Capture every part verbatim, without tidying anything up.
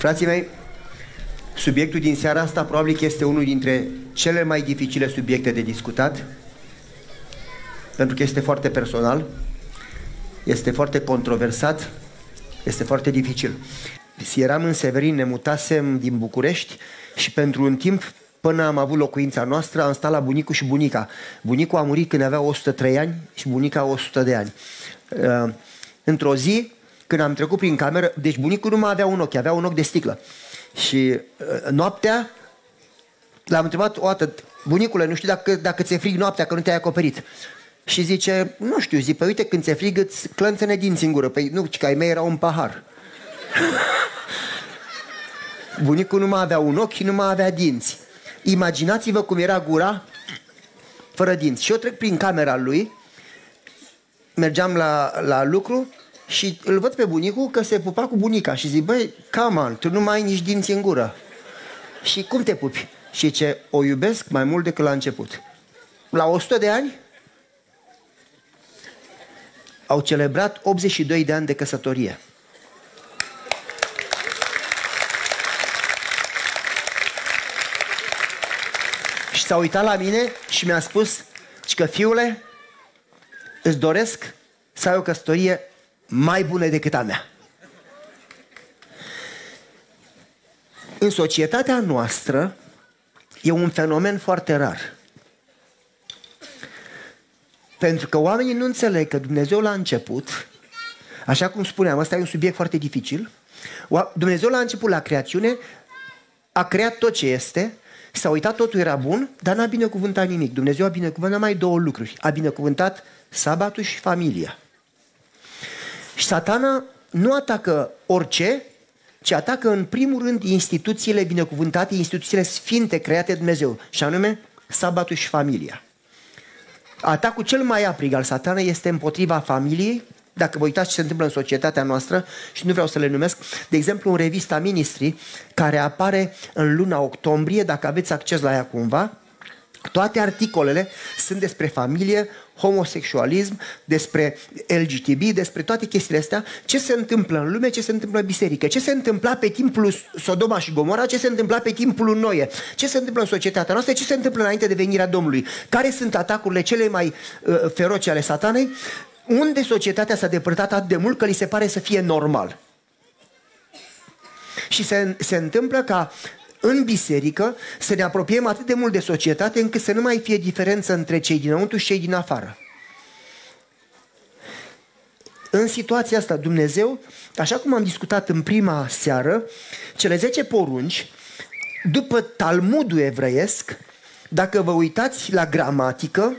Frații mei, subiectul din seara asta probabil că este unul dintre cele mai dificile subiecte de discutat, pentru că este foarte personal, este foarte controversat, este foarte dificil. Eram în Severin, ne mutasem din București și pentru un timp, până am avut locuința noastră, am stat la bunicul și bunica. Bunicul a murit când avea o sută trei ani și bunica o sută de ani. Uh, într-o zi, când am trecut prin cameră, deci bunicul nu mai avea un ochi, avea un ochi de sticlă. Și uh, noaptea l-am întrebat o dată: bunicule, nu știu dacă, dacă ți-e frig noaptea, că nu te-ai acoperit. Și zice: nu știu, zi, păi uite, când ți-e frig îți clănțăne dinți în gură. Păi nu, ci că ai mei era un pahar. Bunicul nu mai avea un ochi și nu mai avea dinți. Imaginați-vă cum era gura fără dinți. Și eu trec prin camera lui, mergeam la, la lucru și îl văd pe bunicul că se pupa cu bunica. Și zic: băi, come on, tu nu mai ai nici dinți în gură. Și cum te pupi? Și ce, o iubesc mai mult decât la început. La o sută de ani au celebrat optzeci și doi de ani de căsătorie. Și s-a uitat la mine și mi-a spus că: fiule, îți doresc să ai o căsătorie mai bună decât a mea. În societatea noastră e un fenomen foarte rar. Pentru că oamenii nu înțeleg că Dumnezeu la început, așa cum spuneam, ăsta e un subiect foarte dificil, Dumnezeu la început, la creațiune, a creat tot ce este, s-a uitat, totul era bun, dar n-a binecuvântat nimic. Dumnezeu a binecuvântat numai două lucruri. A binecuvântat sabatul și familia. Și Satana nu atacă orice, ci atacă în primul rând instituțiile binecuvântate, instituțiile sfinte create de Dumnezeu, și anume sabatul și familia. Atacul cel mai aprig al Satanei este împotriva familiei. Dacă vă uitați ce se întâmplă în societatea noastră, și nu vreau să le numesc, de exemplu în revista Ministry, care apare în luna octombrie, dacă aveți acces la ea cumva, toate articolele sunt despre familie, homosexualism, despre L G B T, despre toate chestiile astea, ce se întâmplă în lume, ce se întâmplă în biserică, ce se întâmpla pe timpul Sodoma și Gomora, ce se întâmpla pe timpul Noe, ce se întâmplă în societatea noastră, ce se întâmplă înainte de venirea Domnului, care sunt atacurile cele mai uh, feroce ale Satanei, unde societatea s-a depărtat atât de mult că li se pare să fie normal. Și se, se întâmplă ca în biserică să ne apropiem atât de mult de societate încât să nu mai fie diferență între cei dinăuntru și cei din afară. În situația asta, Dumnezeu, așa cum am discutat în prima seară, cele zece porunci, după Talmudul evreiesc, dacă vă uitați la gramatică,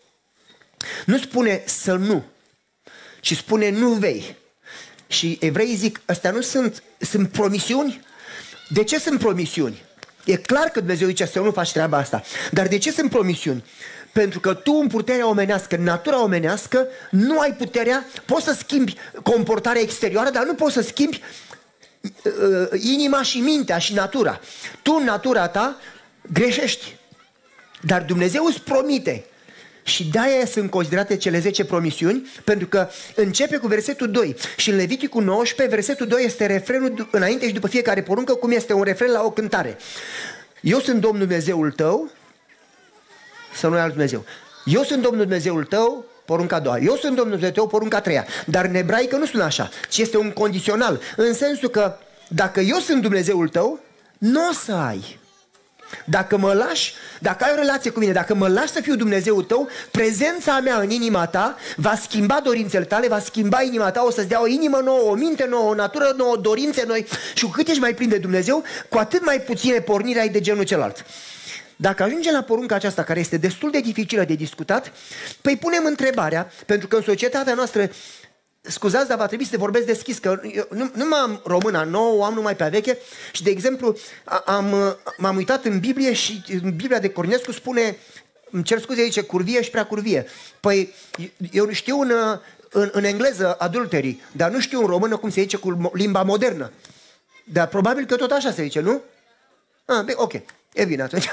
nu spune să nu, ci spune nu vei. Și evreii zic: astea nu sunt, sunt promisiuni. De ce sunt promisiuni? E clar că Dumnezeu zice să nu faci treaba asta. Dar de ce sunt promisiuni? Pentru că tu, în puterea omenească, în natura omenească, nu ai puterea, poți să schimbi comportarea exterioară, dar nu poți să schimbi uh, inima și mintea și natura. Tu, în natura ta, greșești. Dar Dumnezeu îți promite. Și de-aia sunt considerate cele zece promisiuni, pentru că începe cu versetul doi. Și în Leviticul nouăsprezece, versetul doi este refrenul înainte și după fiecare poruncă, cum este un refren la o cântare. Eu sunt Domnul Dumnezeul tău, să nu ai alt Dumnezeu. Eu sunt Domnul Dumnezeul tău, porunca a doua. Eu sunt Domnul Dumnezeul tău, porunca a treia. Dar în ebraică nu sună așa, ci este un condițional, în sensul că dacă eu sunt Dumnezeul tău, nu o să ai. Dacă mă lași, dacă ai o relație cu mine, dacă mă lași să fiu Dumnezeul tău, prezența mea în inima ta va schimba dorințele tale, va schimba inima ta, o să-ți dea o inimă nouă, o minte nouă, o natură nouă, dorințe noi. Și cu cât ești mai plin de Dumnezeu, cu atât mai puține porniri ai de genul celălalt. Dacă ajungem la porunca aceasta, care este destul de dificilă de discutat, păi punem întrebarea, pentru că în societatea noastră, scuzați, dar va trebui să te vorbesc deschis, că eu nu, nu m-am româna nouă, o am numai pe a veche. Și de exemplu am, m-am uitat în Biblie și în Biblia de Cornescu spune, îmi cer scuze, zice curvie și prea curvie. Păi eu știu în, în, în engleză adultery, dar nu știu în română cum se zice cu limba modernă. Dar probabil că tot așa se zice, nu? Ah, bine, ok. E bine atunci.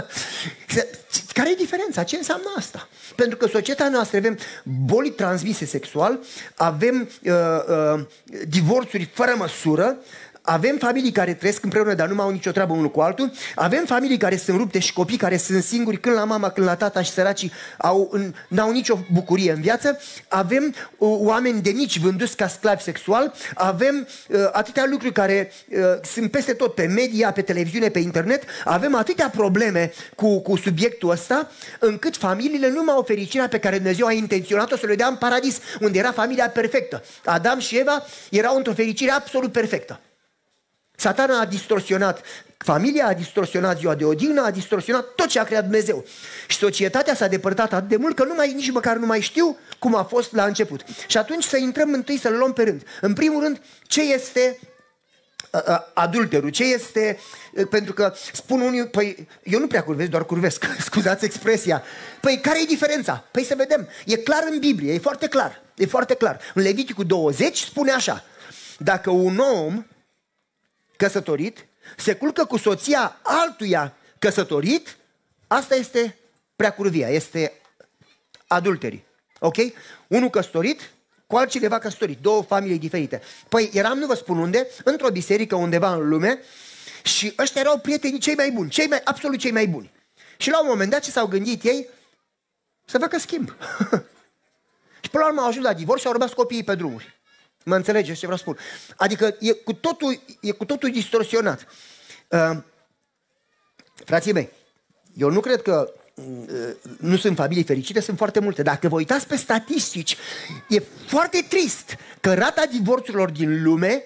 Care e diferența? Ce înseamnă asta? Pentru că societatea noastră avem boli transmise sexual, avem uh, uh, divorțuri fără măsură, Avem familii care trăiesc împreună, dar nu mai au nicio treabă unul cu altul. Avem familii care sunt rupte și copii care sunt singuri, când la mama, când la tata, și săracii au, n-au nicio bucurie în viață. Avem uh, oameni de mici vânduți ca sclavi sexual. Avem uh, atâtea lucruri care uh, sunt peste tot, pe media, pe televiziune, pe internet. Avem atâtea probleme cu, cu subiectul ăsta, încât familiile nu mai au fericirea pe care Dumnezeu a intenționat-o să le dea în paradis, unde era familia perfectă. Adam și Eva erau într-o fericire absolut perfectă. Satana a distorsionat familia, a distorsionat ziua de odihnă, a distorsionat tot ce a creat Dumnezeu. Și societatea s-a depărtat atât de mult că nu mai, nici măcar nu mai știu cum a fost la început. Și atunci să intrăm întâi, să-l luăm pe rând. În primul rând, ce este uh, uh, adulterul? Ce este... Uh, pentru că spun unii, păi eu nu prea curvesc, doar curvesc, scuzați expresia. Păi care e diferența? Păi să vedem. E clar în Biblie, e foarte clar. E foarte clar. În Leviticul douăzeci spune așa: dacă un om căsătorit se culcă cu soția altuia căsătorit, asta este preacurvia, este adulterii. Ok? Unul căsătorit cu altcineva căsătorit, două familii diferite. Păi eram, nu vă spun unde, într-o biserică undeva în lume și ăștia erau prietenii cei mai buni, cei mai, absolut cei mai buni. Și la un moment dat ce s-au gândit ei? Să facă schimb. Și până la urmă au ajuns la divorț și au rămas copiii pe drumuri. Mă înțelegeți ce vreau să spun? Adică e cu totul, e cu totul distorsionat. Uh, frații mei, eu nu cred că uh, nu sunt familii fericite, sunt foarte multe. Dacă vă uitați pe statistici, e foarte trist că rata divorțurilor din lume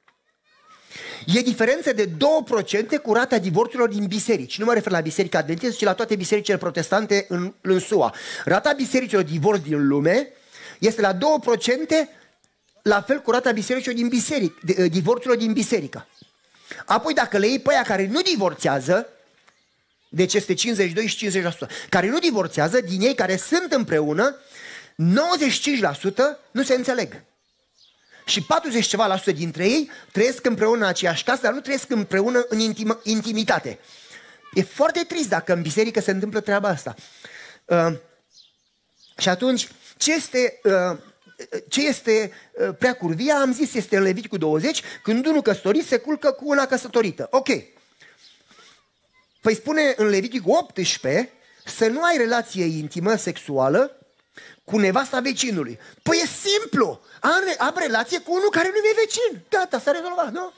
e diferență de două la sută cu rata divorțurilor din biserici. Nu mă refer la biserica adventistă, ci la toate bisericile protestante în, în S U A. Rata bisericilor divorț din lume este la două la sută, la fel cu rata bisericilor din biserică, divorțurilor din biserică. Apoi dacă le iei pe aia care nu divorțează, deci este cincizeci și doi și cincizeci la sută, care nu divorțează, din ei care sunt împreună, nouăzeci și cinci la sută nu se înțeleg. Și patruzeci ceva la sută dintre ei trăiesc împreună în aceeași casă, dar nu trăiesc împreună în intim, intimitate. E foarte trist dacă în biserică se întâmplă treaba asta. Uh, și atunci, ce este... Uh, Ce este uh, preacurvia? Am zis, este în Leviticul douăzeci, când unul căsătorit se culcă cu una căsătorită. Ok. Păi spune în Leviticul optsprezece să nu ai relație intimă, sexuală, cu nevasta vecinului. Păi e simplu. Am, am relație cu unul care nu e vecin. Gata, s-a rezolvat, nu?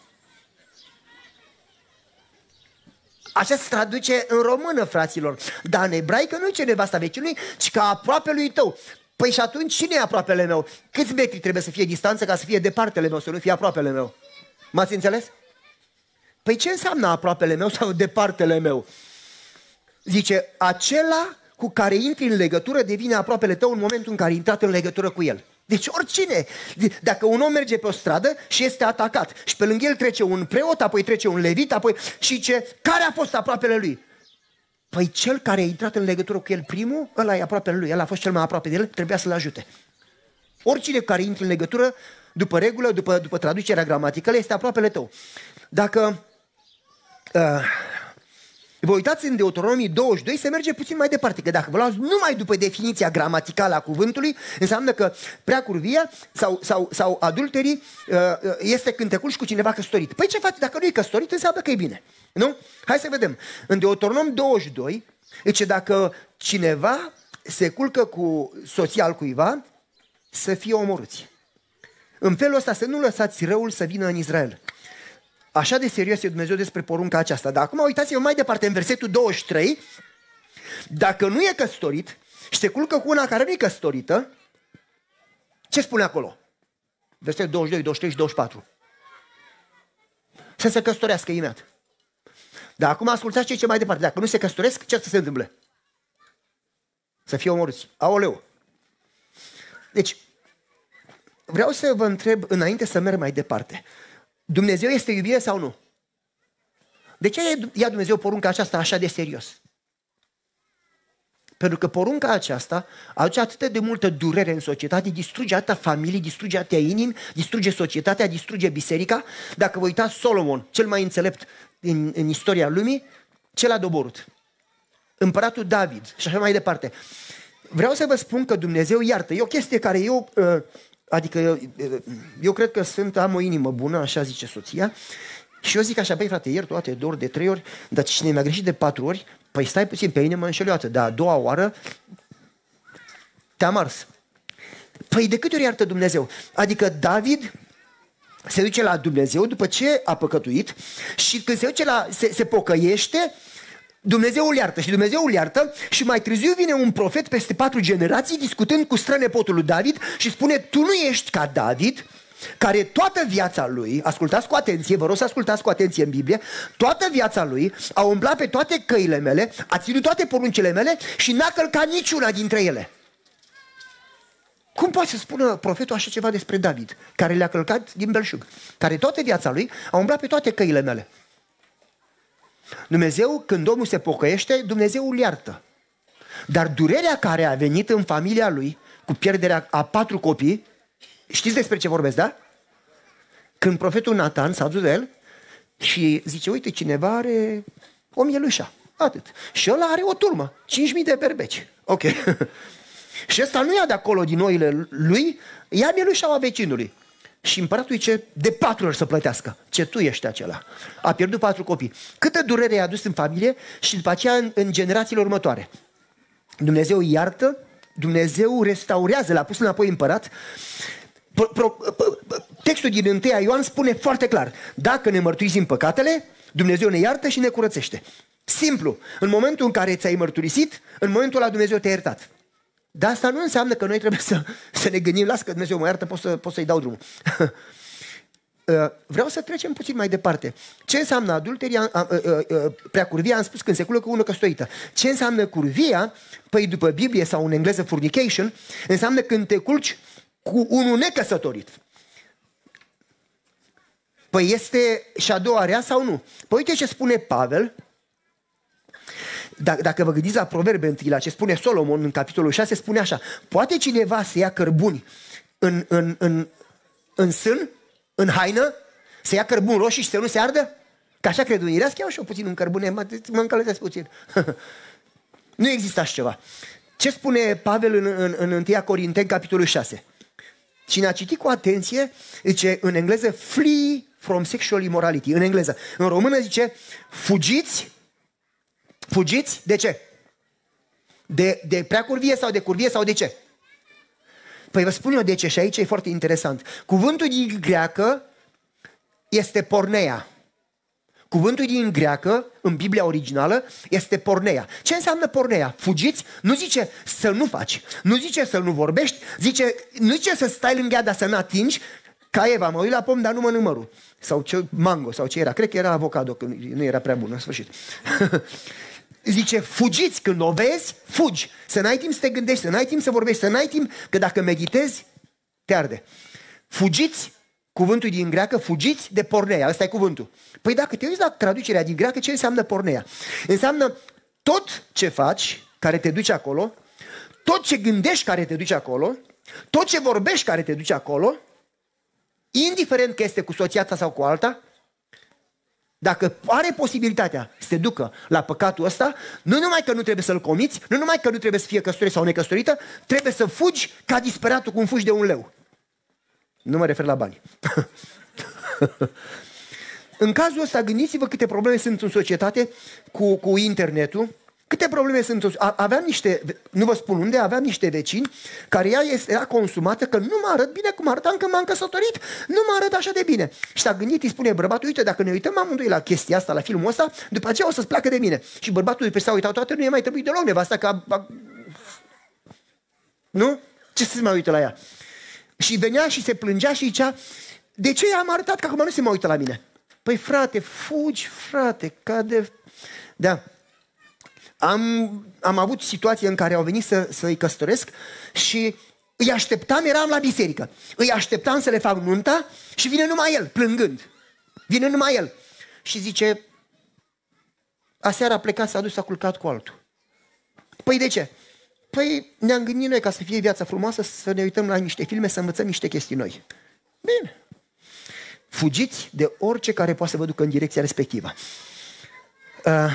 Așa se traduce în română, fraților. Dar în ebraică nu e nevasta vecinului, ci ca aproape lui tău. Păi și atunci cine e aproapele meu? Câți metri trebuie să fie distanță ca să fie departele meu, să nu fie aproapele meu? M-ați înțeles? Păi ce înseamnă aproapele meu sau departele meu? Zice, acela cu care intri în legătură devine aproapele tău în momentul în care ai intrat în legătură cu el. Deci oricine, dacă un om merge pe o stradă și este atacat și pe lângă el trece un preot, apoi trece un levit, apoi și zice, care a fost aproapele lui? Păi cel care a intrat în legătură cu el primul, ăla e aproapele lui, el a fost cel mai aproape de el, trebuia să-l ajute. Oricine care intră în legătură, după regulă, după, după traducerea gramaticală, este aproapele tău. Dacă uh, vă uitați în Deuteronomii douăzeci și doi, se merge puțin mai departe, că dacă vă luați numai după definiția gramaticală a cuvântului, înseamnă că preacurvia sau, sau, sau adulterii uh, este când te culci cu cineva căsătorit. Păi ce faci? Dacă nu e căsătorit, înseamnă că e bine. Nu? Hai să vedem. În Deuteronom douăzeci și doi, zice dacă cineva se culcă cu soția al cuiva, să fie omorâți. În felul ăsta să nu lăsați răul să vină în Israel. Așa de serios e Dumnezeu despre porunca aceasta. Dar acum uitați-vă mai departe în versetul douăzeci și trei. Dacă nu e căsătorit și se culcă cu una care nu e căsătorită, ce spune acolo? Versetul douăzeci și doi, douăzeci și trei și douăzeci și patru. Să se căsătorească imediat. Dar acum ascultați ce ce mai departe. Dacă nu se căsătoresc, ce să se întâmple? Să fie omorâți. Aoleu. Deci, vreau să vă întreb înainte să merg mai departe. Dumnezeu este iubire sau nu? De ce ia Dumnezeu porunca aceasta așa de serios? Pentru că porunca aceasta aduce atât de multă durere în societate, distruge atâtea familii, distruge atâtea inimi, distruge societatea, distruge biserica. Dacă vă uitați, Solomon, cel mai înțelept în, în istoria lumii, ce l-a doborât? Împăratul David și așa mai departe. Vreau să vă spun că Dumnezeu iartă. E o chestie care eu uh, Adică eu, eu cred că sunt, am o inimă bună, așa zice soția, și eu zic așa, băi frate, ieri toate de ori, de trei ori, dar cine mi-a greșit de patru ori, păi stai puțin, pe inimă înșelioată, dar a doua oară te-am ars. Păi de câte ori iartă Dumnezeu? Adică David se duce la Dumnezeu după ce a păcătuit și când se duce la, se, se pocăiește, Dumnezeu îl iartă și Dumnezeu îl iartă și mai târziu vine un profet peste patru generații discutând cu strănepotul lui David și spune, tu nu ești ca David, care toată viața lui, ascultați cu atenție, vă rog să ascultați cu atenție în Biblie, toată viața lui a umblat pe toate căile mele, a ținut toate poruncile mele și n-a călcat niciuna dintre ele. Cum poate să spună profetul așa ceva despre David, care le-a călcat din belșug, care toată viața lui a umblat pe toate căile mele? Dumnezeu, când omul se pocăiește, Dumnezeu îl iartă. Dar durerea care a venit în familia lui, cu pierderea a patru copii, știți despre ce vorbesc, da? Când profetul Natan s-a dus de el și zice, uite, cineva are o mielușă, atât. Și ăla are o turmă, cinci mii de berbeci. Ok. Și ăsta nu ia de acolo din oile lui, ia mielușaua vecinului. Și împăratul zice, de patru ori să plătească. Ce tu ești acela? A pierdut patru copii. Câtă durere i-a adus în familie și după aceea în, în generațiile următoare. Dumnezeu iartă, Dumnezeu restaurează, l-a pus înapoi împărat. Pro, pro, textul din întâi Ioan spune foarte clar, dacă ne mărturisim păcatele, Dumnezeu ne iartă și ne curățește. Simplu. În momentul în care ți-ai mărturisit, în momentul ăla Dumnezeu te-a iertat. Dar asta nu înseamnă că noi trebuie să, să ne gândim, las că Dumnezeu mă iartă, pot, să, pot să-i dau drumul. Vreau să trecem puțin mai departe. Ce înseamnă adulteria, prea curvia, am spus că în secolul cu unul căsătorită. Ce înseamnă curvia? Păi după Biblie sau în engleză fornication, înseamnă când te culci cu unul necăsătorit. Păi este și a doua rea sau nu? Păi uite ce spune Pavel. Dacă vă gândiți la Proverbe întâi, la ce spune Solomon în capitolul șase, spune așa, poate cineva să ia cărbuni în, în, în, în sân, în haină, să ia cărbuni roșii și să nu se ardă? Că așa cred unii, să iau și eu puțin în cărbune, mă, mă încălzesc puțin. Nu există așa ceva. Ce spune Pavel în, în, în întâi Corinteni, capitolul șase? Cine a citit cu atenție, zice în engleză, flee from sexual immorality, în engleză. În română zice, fugiți. Fugiți? De ce? De, de prea curvie sau de curvie sau de ce? Păi vă spun eu de ce și aici e foarte interesant. Cuvântul din greacă este porneia. Cuvântul din greacă, în Biblia originală, este porneia. Ce înseamnă porneia? Fugiți? Nu zice să nu faci, nu zice să nu vorbești, zice, nu zice să stai lângă ea, dar să nu atingi, ca Eva, mă uit la pom, dar nu mănânc mărul. Sau ce, mango, sau ce era. Cred că era avocado, că nu era prea bun, în sfârșit. Zice, fugiți, când o vezi, fugi. Să n-ai timp să te gândești, să n-ai timp să vorbești, să n-ai timp, că dacă meditezi, te arde. Fugiți, cuvântul din greacă, fugiți de porneia, ăsta e cuvântul. Păi dacă te uiți la traducerea din greacă, ce înseamnă porneia? Înseamnă tot ce faci, care te duce acolo, tot ce gândești care te duce acolo, tot ce vorbești care te duce acolo, indiferent că este cu soția ta sau cu alta, dacă are posibilitatea să te ducă la păcatul ăsta, nu numai că nu trebuie să-l comiți, nu numai că nu trebuie să fie căsătorit sau necăsătorită, trebuie să fugi ca disperatul cum fugi de un leu. Nu mă refer la bani. În cazul ăsta, gândiți-vă câte probleme sunt în societate cu, cu internetul. Câte probleme sunt? Aveam niște, nu vă spun unde, aveam niște vecini care ea era consumată că nu mă arăt bine cum arătam când m-am căsătorit, nu mă arăt așa de bine. Și s-a gândit, îi spune bărbatul, uite, dacă ne uităm amândoi la chestia asta, la filmul ăsta, după aceea o să-ți placă de mine. Și bărbatul după s-a uitat toate, nu e mai trebuit deloc nevasta, că... Nu? Ce să se mai uită la ea? Și venea și se plângea și zicea, de ce am arătat că acum nu se mai uită la mine? Păi frate, fugi, frate, ca de... Da. Am, am avut situații în care au venit să, să-i căsătoresc și îi așteptam, eram la biserică, îi așteptam să le fac nunta și vine numai el, plângând. Vine numai el. Și zice, aseară a plecat, s-a dus, s-a culcat cu altul. Păi de ce? Păi ne-am gândit noi ca să fie viața frumoasă, să ne uităm la niște filme, să învățăm niște chestii noi. Bine. Fugiți de orice care poate să vă ducă în direcția respectivă. Uh,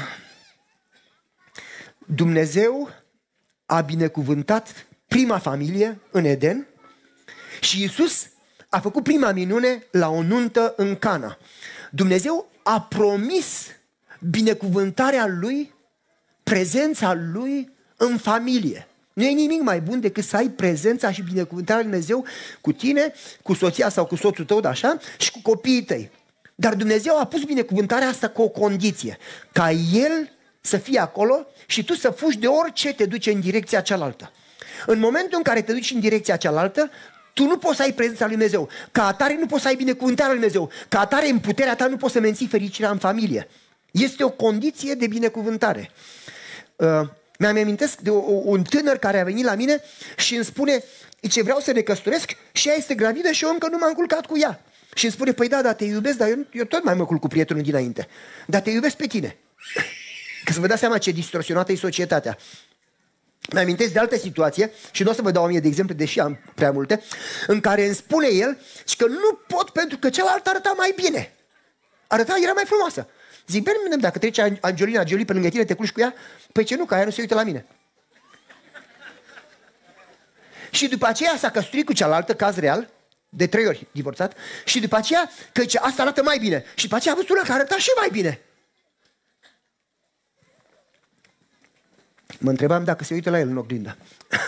Dumnezeu a binecuvântat prima familie în Eden Și Iisus a făcut prima minune la o nuntă în Cana. Dumnezeu a promis binecuvântarea Lui, prezența Lui în familie. Nu e nimic mai bun decât să ai prezența și binecuvântarea Lui Dumnezeu cu tine, cu soția sau cu soțul tău, așa, și cu copiii tăi. Dar Dumnezeu a pus binecuvântarea asta cu o condiție, ca El să fie acolo și tu să fugi de orice te duce în direcția cealaltă. În momentul în care te duci în direcția cealaltă, tu nu poți să ai prezența lui Dumnezeu. Ca atare nu poți să ai binecuvântarea lui Dumnezeu. Ca atare în puterea ta nu poți să menții fericirea în familie. Este o condiție de binecuvântare. Uh, mi-am amintesc de o, un tânăr care a venit la mine și îmi spune, ce vreau să ne căsătoresc și ea este gravidă și eu încă nu m-am culcat cu ea. Și îmi spune, păi da, da, te iubesc, dar eu, eu tot mai mă culc cu prietenul dinainte. Dar te iubesc pe tine. Ca să vă dați seama ce distorsionată e societatea. Mi-amintesc de altă situație, și nu o să vă dau o mie de exemple, deși am prea multe, în care îmi spune el că nu pot pentru că cealaltă arăta mai bine. Arăta, era mai frumoasă. Zic, bine, dacă trece Angelina Jolie pe lângă tine, te culci cu ea? Păi ce nu, că aia nu se uită la mine. Și după aceea s-a căsătorit cu cealaltă, caz real, de trei ori divorțat, și după aceea, că zice, asta arată mai bine. Și după aceea a văzut una care arăta și mai bine. Mă întrebam dacă se uită la el în oglindă.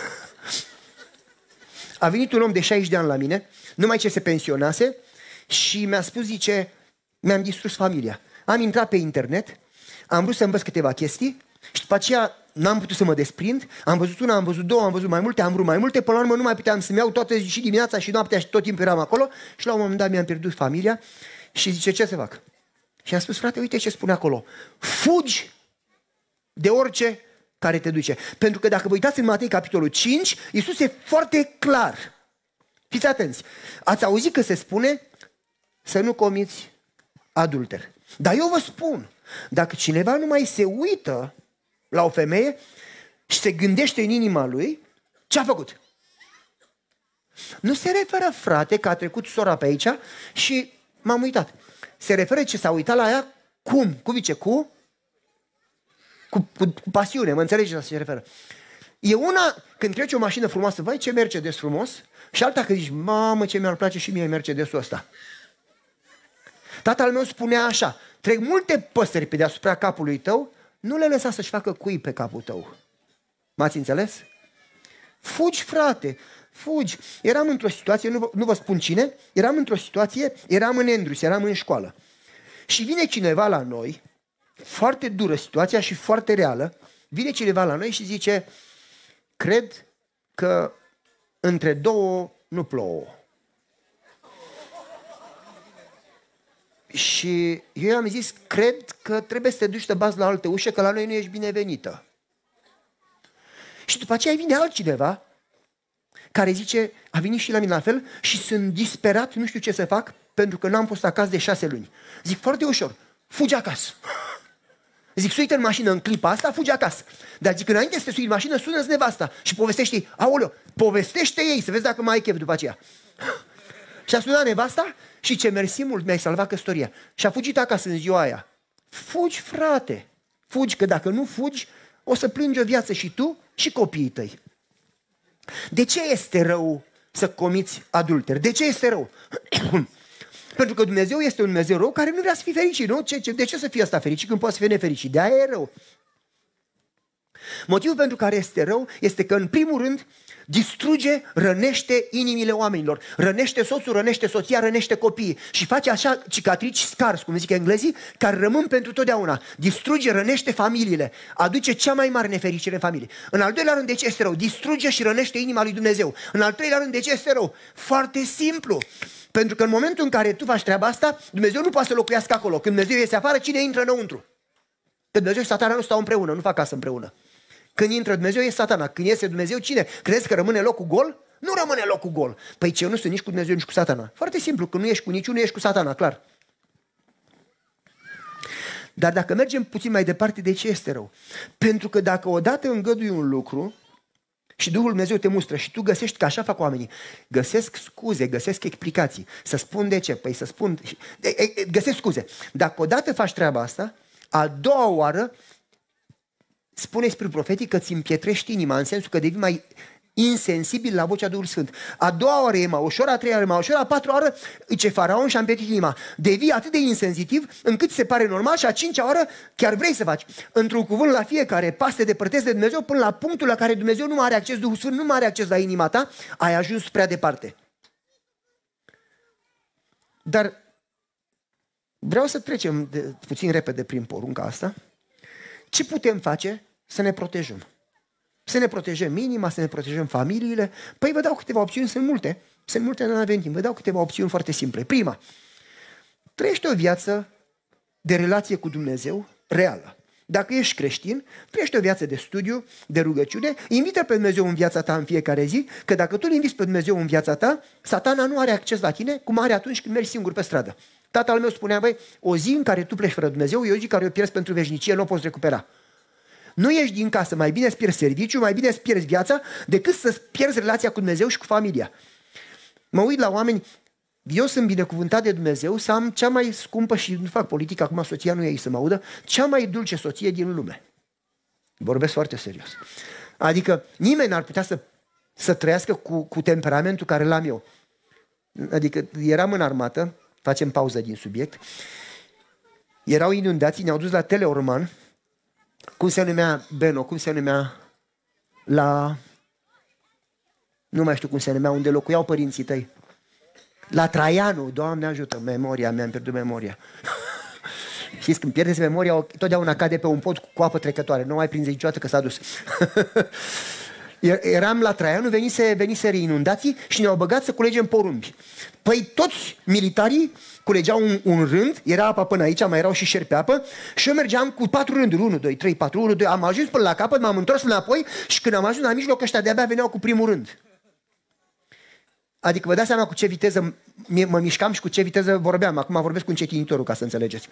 A venit un om de șaizeci de ani la mine, numai ce se pensionase, și mi-a spus, zice, mi-am distrus familia. Am intrat pe internet, am vrut să învăț câteva chestii și după aceea n-am putut să mă desprind. Am văzut una, am văzut două, am văzut mai multe, am vrut mai multe. Până la urmă nu mai puteam să-mi iau toate, și dimineața și noaptea și tot timpul eram acolo. Și la un moment dat mi-am pierdut familia și zice, ce să fac? Și am spus, frate, uite ce spune acolo. Fugi de orice care te duce. Pentru că dacă vă uitați în Matei capitolul cinci, Iisus e foarte clar. Fiți atenți. Ați auzit că se spune să nu comiți adulter. Dar eu vă spun, dacă cineva nu mai se uită la o femeie și se gândește în inima lui, ce a făcut? Nu se referă, frate, că a trecut sora pe aici și m-am uitat. Se referă ce s-a uitat la ea, cum? Cum zice? Cu? Cu, cu, cu pasiune, mă înțelegeți la ce se referă. E una când trece o mașină frumoasă, vai ce Mercedes frumos, și alta când zici, mamă ce mi-ar place și mie Mercedesul ăsta. Tatăl meu spunea așa, trec multe păsări pe deasupra capului tău, nu le lăsa să-și facă cui pe capul tău. M-ați înțeles? Fugi, frate, fugi. Eram într-o situație, nu vă, nu vă spun cine, eram într-o situație, eram în Andrews, eram în școală. Și vine cineva la noi, foarte dură situația și foarte reală, vine cineva la noi și zice, cred că între două nu plouă. Și eu am zis, cred că trebuie să te duci să te bați la alte ușe, că la noi nu ești binevenită. Și după aceea vine altcineva care zice, a venit și la mine la fel și sunt disperat, nu știu ce să fac, pentru că n-am fost acasă de șase luni. Zic, foarte ușor, fugi acasă. Zic, suite în mașină în clipa asta, fugi acasă. Dar zic, înainte să te sui în mașină, sună-ți nevasta și povestește-i, aoleo, povestește ei, să vezi dacă mai ai chef după aceea. Și a sunat nevasta și ce mersi mult, mi-ai salvat căsătoria. Și a fugit acasă în ziua aia. Fugi, frate, fugi, că dacă nu fugi, o să plângi o viață și tu și copiii tăi. De ce este rău să comiți adulter? De ce este rău? Pentru că Dumnezeu este un Dumnezeu rău care nu vrea să fii fericit, nu? Ce, ce, de ce să fie asta fericit când poate să fie nefericit? De aia e rău. Motivul pentru care este rău este că, în primul rând, distruge, rănește inimile oamenilor. Rănește soțul, rănește soția, rănește copiii. Și face așa cicatrici scars, cum zic englezii, care rămân pentru totdeauna. Distruge, rănește familiile. Aduce cea mai mare nefericire în familie. În al doilea rând, de ce este rău? Distruge și rănește inima lui Dumnezeu. În al treilea rând, de ce este rău? Foarte simplu. Pentru că în momentul în care tu faci treaba asta, Dumnezeu nu poate să locuiască acolo. Când Dumnezeu iese afară, cine intră înăuntru? Că Dumnezeu și Satana nu stau împreună, nu fac casă împreună. Când intră Dumnezeu, e Satana. Când iese Dumnezeu, cine? Crezi că rămâne locul gol? Nu rămâne locul gol. Păi ce, eu nu sunt nici cu Dumnezeu, nici cu Satana. Foarte simplu, când nu ești cu niciunul, ești cu Satana, clar. Dar dacă mergem puțin mai departe, de ce este rău? Pentru că dacă odată îngădui un lucru și Duhul Dumnezeu te mustră și tu găsești, că așa fac oamenii, găsesc scuze, găsesc explicații, să spun de ce, păi să spun, găsesc scuze. Dacă odată faci treaba asta, a doua oară spune spre profetic că ți împietrești inima, în sensul că devii mai insensibil la vocea Duhului Sfânt. A doua oară e mai ușor, a treia oară e mai ușor, a patra oară ce faraon și-a împietit inima. Devii atât de insensitiv încât se pare normal și a cincea oară chiar vrei să faci. Într-un cuvânt la fiecare pas te depărtezi de Dumnezeu până la punctul la care Dumnezeu nu mai are acces, Duhul Sfânt nu mai are acces la inima ta, ai ajuns prea departe. Dar vreau să trecem de, puțin repede prin porunca asta. Ce putem face să ne protejăm? Să ne protejăm inima, să ne protejăm familiile. Păi vă dau câteva opțiuni, sunt multe. Sunt multe, nu avem timp. Vă dau câteva opțiuni foarte simple. Prima, trăiește o viață de relație cu Dumnezeu reală. Dacă ești creștin, trăiește o viață de studiu, de rugăciune, invită pe Dumnezeu în viața ta în fiecare zi, că dacă tu îl inviți pe Dumnezeu în viața ta, Satana nu are acces la tine, cum are atunci când mergi singur pe stradă. Tatăl meu spunea, băi, o zi în care tu pleci fără Dumnezeu, e o zi în care o pierzi pentru veșnicie, nu o poți recupera. Nu ieși din casă, mai bine îți pierzi serviciu, mai bine îți pierzi viața, decât să pierzi relația cu Dumnezeu și cu familia. Mă uit la oameni, eu sunt binecuvântat de Dumnezeu să am cea mai scumpă, și nu fac politică, acum soția nu e aici să mă audă, cea mai dulce soție din lume. Vorbesc foarte serios. Adică nimeni n-ar putea să, să trăiască cu, cu temperamentul care l-am eu. Adică eram în armată, facem pauză din subiect, erau inundații, ne-au dus la Teleorman, cum se numea Beno, cum se numea la... Nu mai știu cum se numea, unde locuiau părinții tăi. La Traianu, Doamne ajută, memoria, mi-am pierdut memoria. Știți, când pierdeți memoria, totdeauna cade pe un pod cu apă trecătoare, nu mai prinzi niciodată că s-a dus. Eram la Traianu, venise, venise inundații și ne-au băgat să culegem porumbi. Păi toți militarii culegeau un, un rând, era apa până aici, mai erau și șerpi pe apă și eu mergeam cu patru rânduri, unu, doi, trei, patru, unu, doi, am ajuns până la capăt, m-am întors înapoi și când am ajuns la mijloc, ăștia de-abia veneau cu primul rând. Adică vă dați seama cu ce viteză mă mișcam și cu ce viteză vorbeam. Acum vorbesc cu încetinitorul, ca să înțelegeți.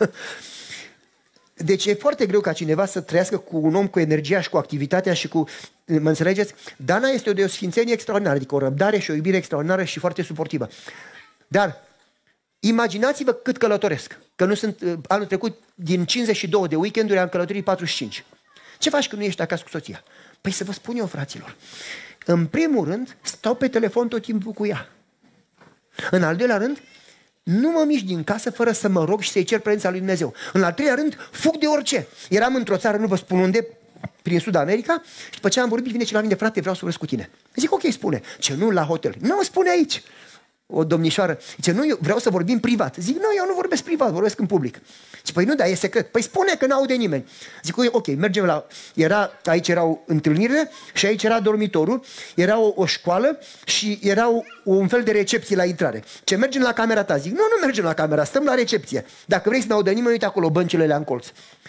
Deci e foarte greu ca cineva să trăiască cu un om cu energia și cu activitatea și cu... Mă înțelegeți? Dana este o de o sfințenie extraordinară, adică o răbdare și o iubire extraordinară și foarte suportivă. Dar imaginați-vă cât călătoresc. Că nu sunt... Anul trecut, din cincizeci și două de weekenduri, am călătorit patruzeci și cinci. Ce faci când nu ești acasă cu soția? Păi să vă spun eu, fraților. În primul rând, stau pe telefon tot timpul cu ea. În al doilea rând, nu mă mișc din casă fără să mă rog și să-i cer prezența lui Dumnezeu. În al treilea rând, fug de orice. Eram într-o țară, nu vă spun unde, prin Sud-America, și după ce am vorbit, vine cineva, vine, frate, vreau să vorbesc cu tine. Zic, ok, spune. Ce, nu la hotel? Nu, spune aici. O domnișoară. Zice, nu, eu vreau să vorbim privat. Zic, nu, eu nu vorbesc privat, vorbesc în public. Zice, păi nu, dar e secret. Păi spune că n-aude nimeni. Zic, ok, mergem la... Era, aici erau întâlnirile și aici era dormitorul, era o, o școală și era un fel de recepție la intrare. Ce, mergem la camera ta? Zic, nu, nu mergem la camera, stăm la recepție. Dacă vrei să n-audă nimeni, uite acolo, băncile alea în colț.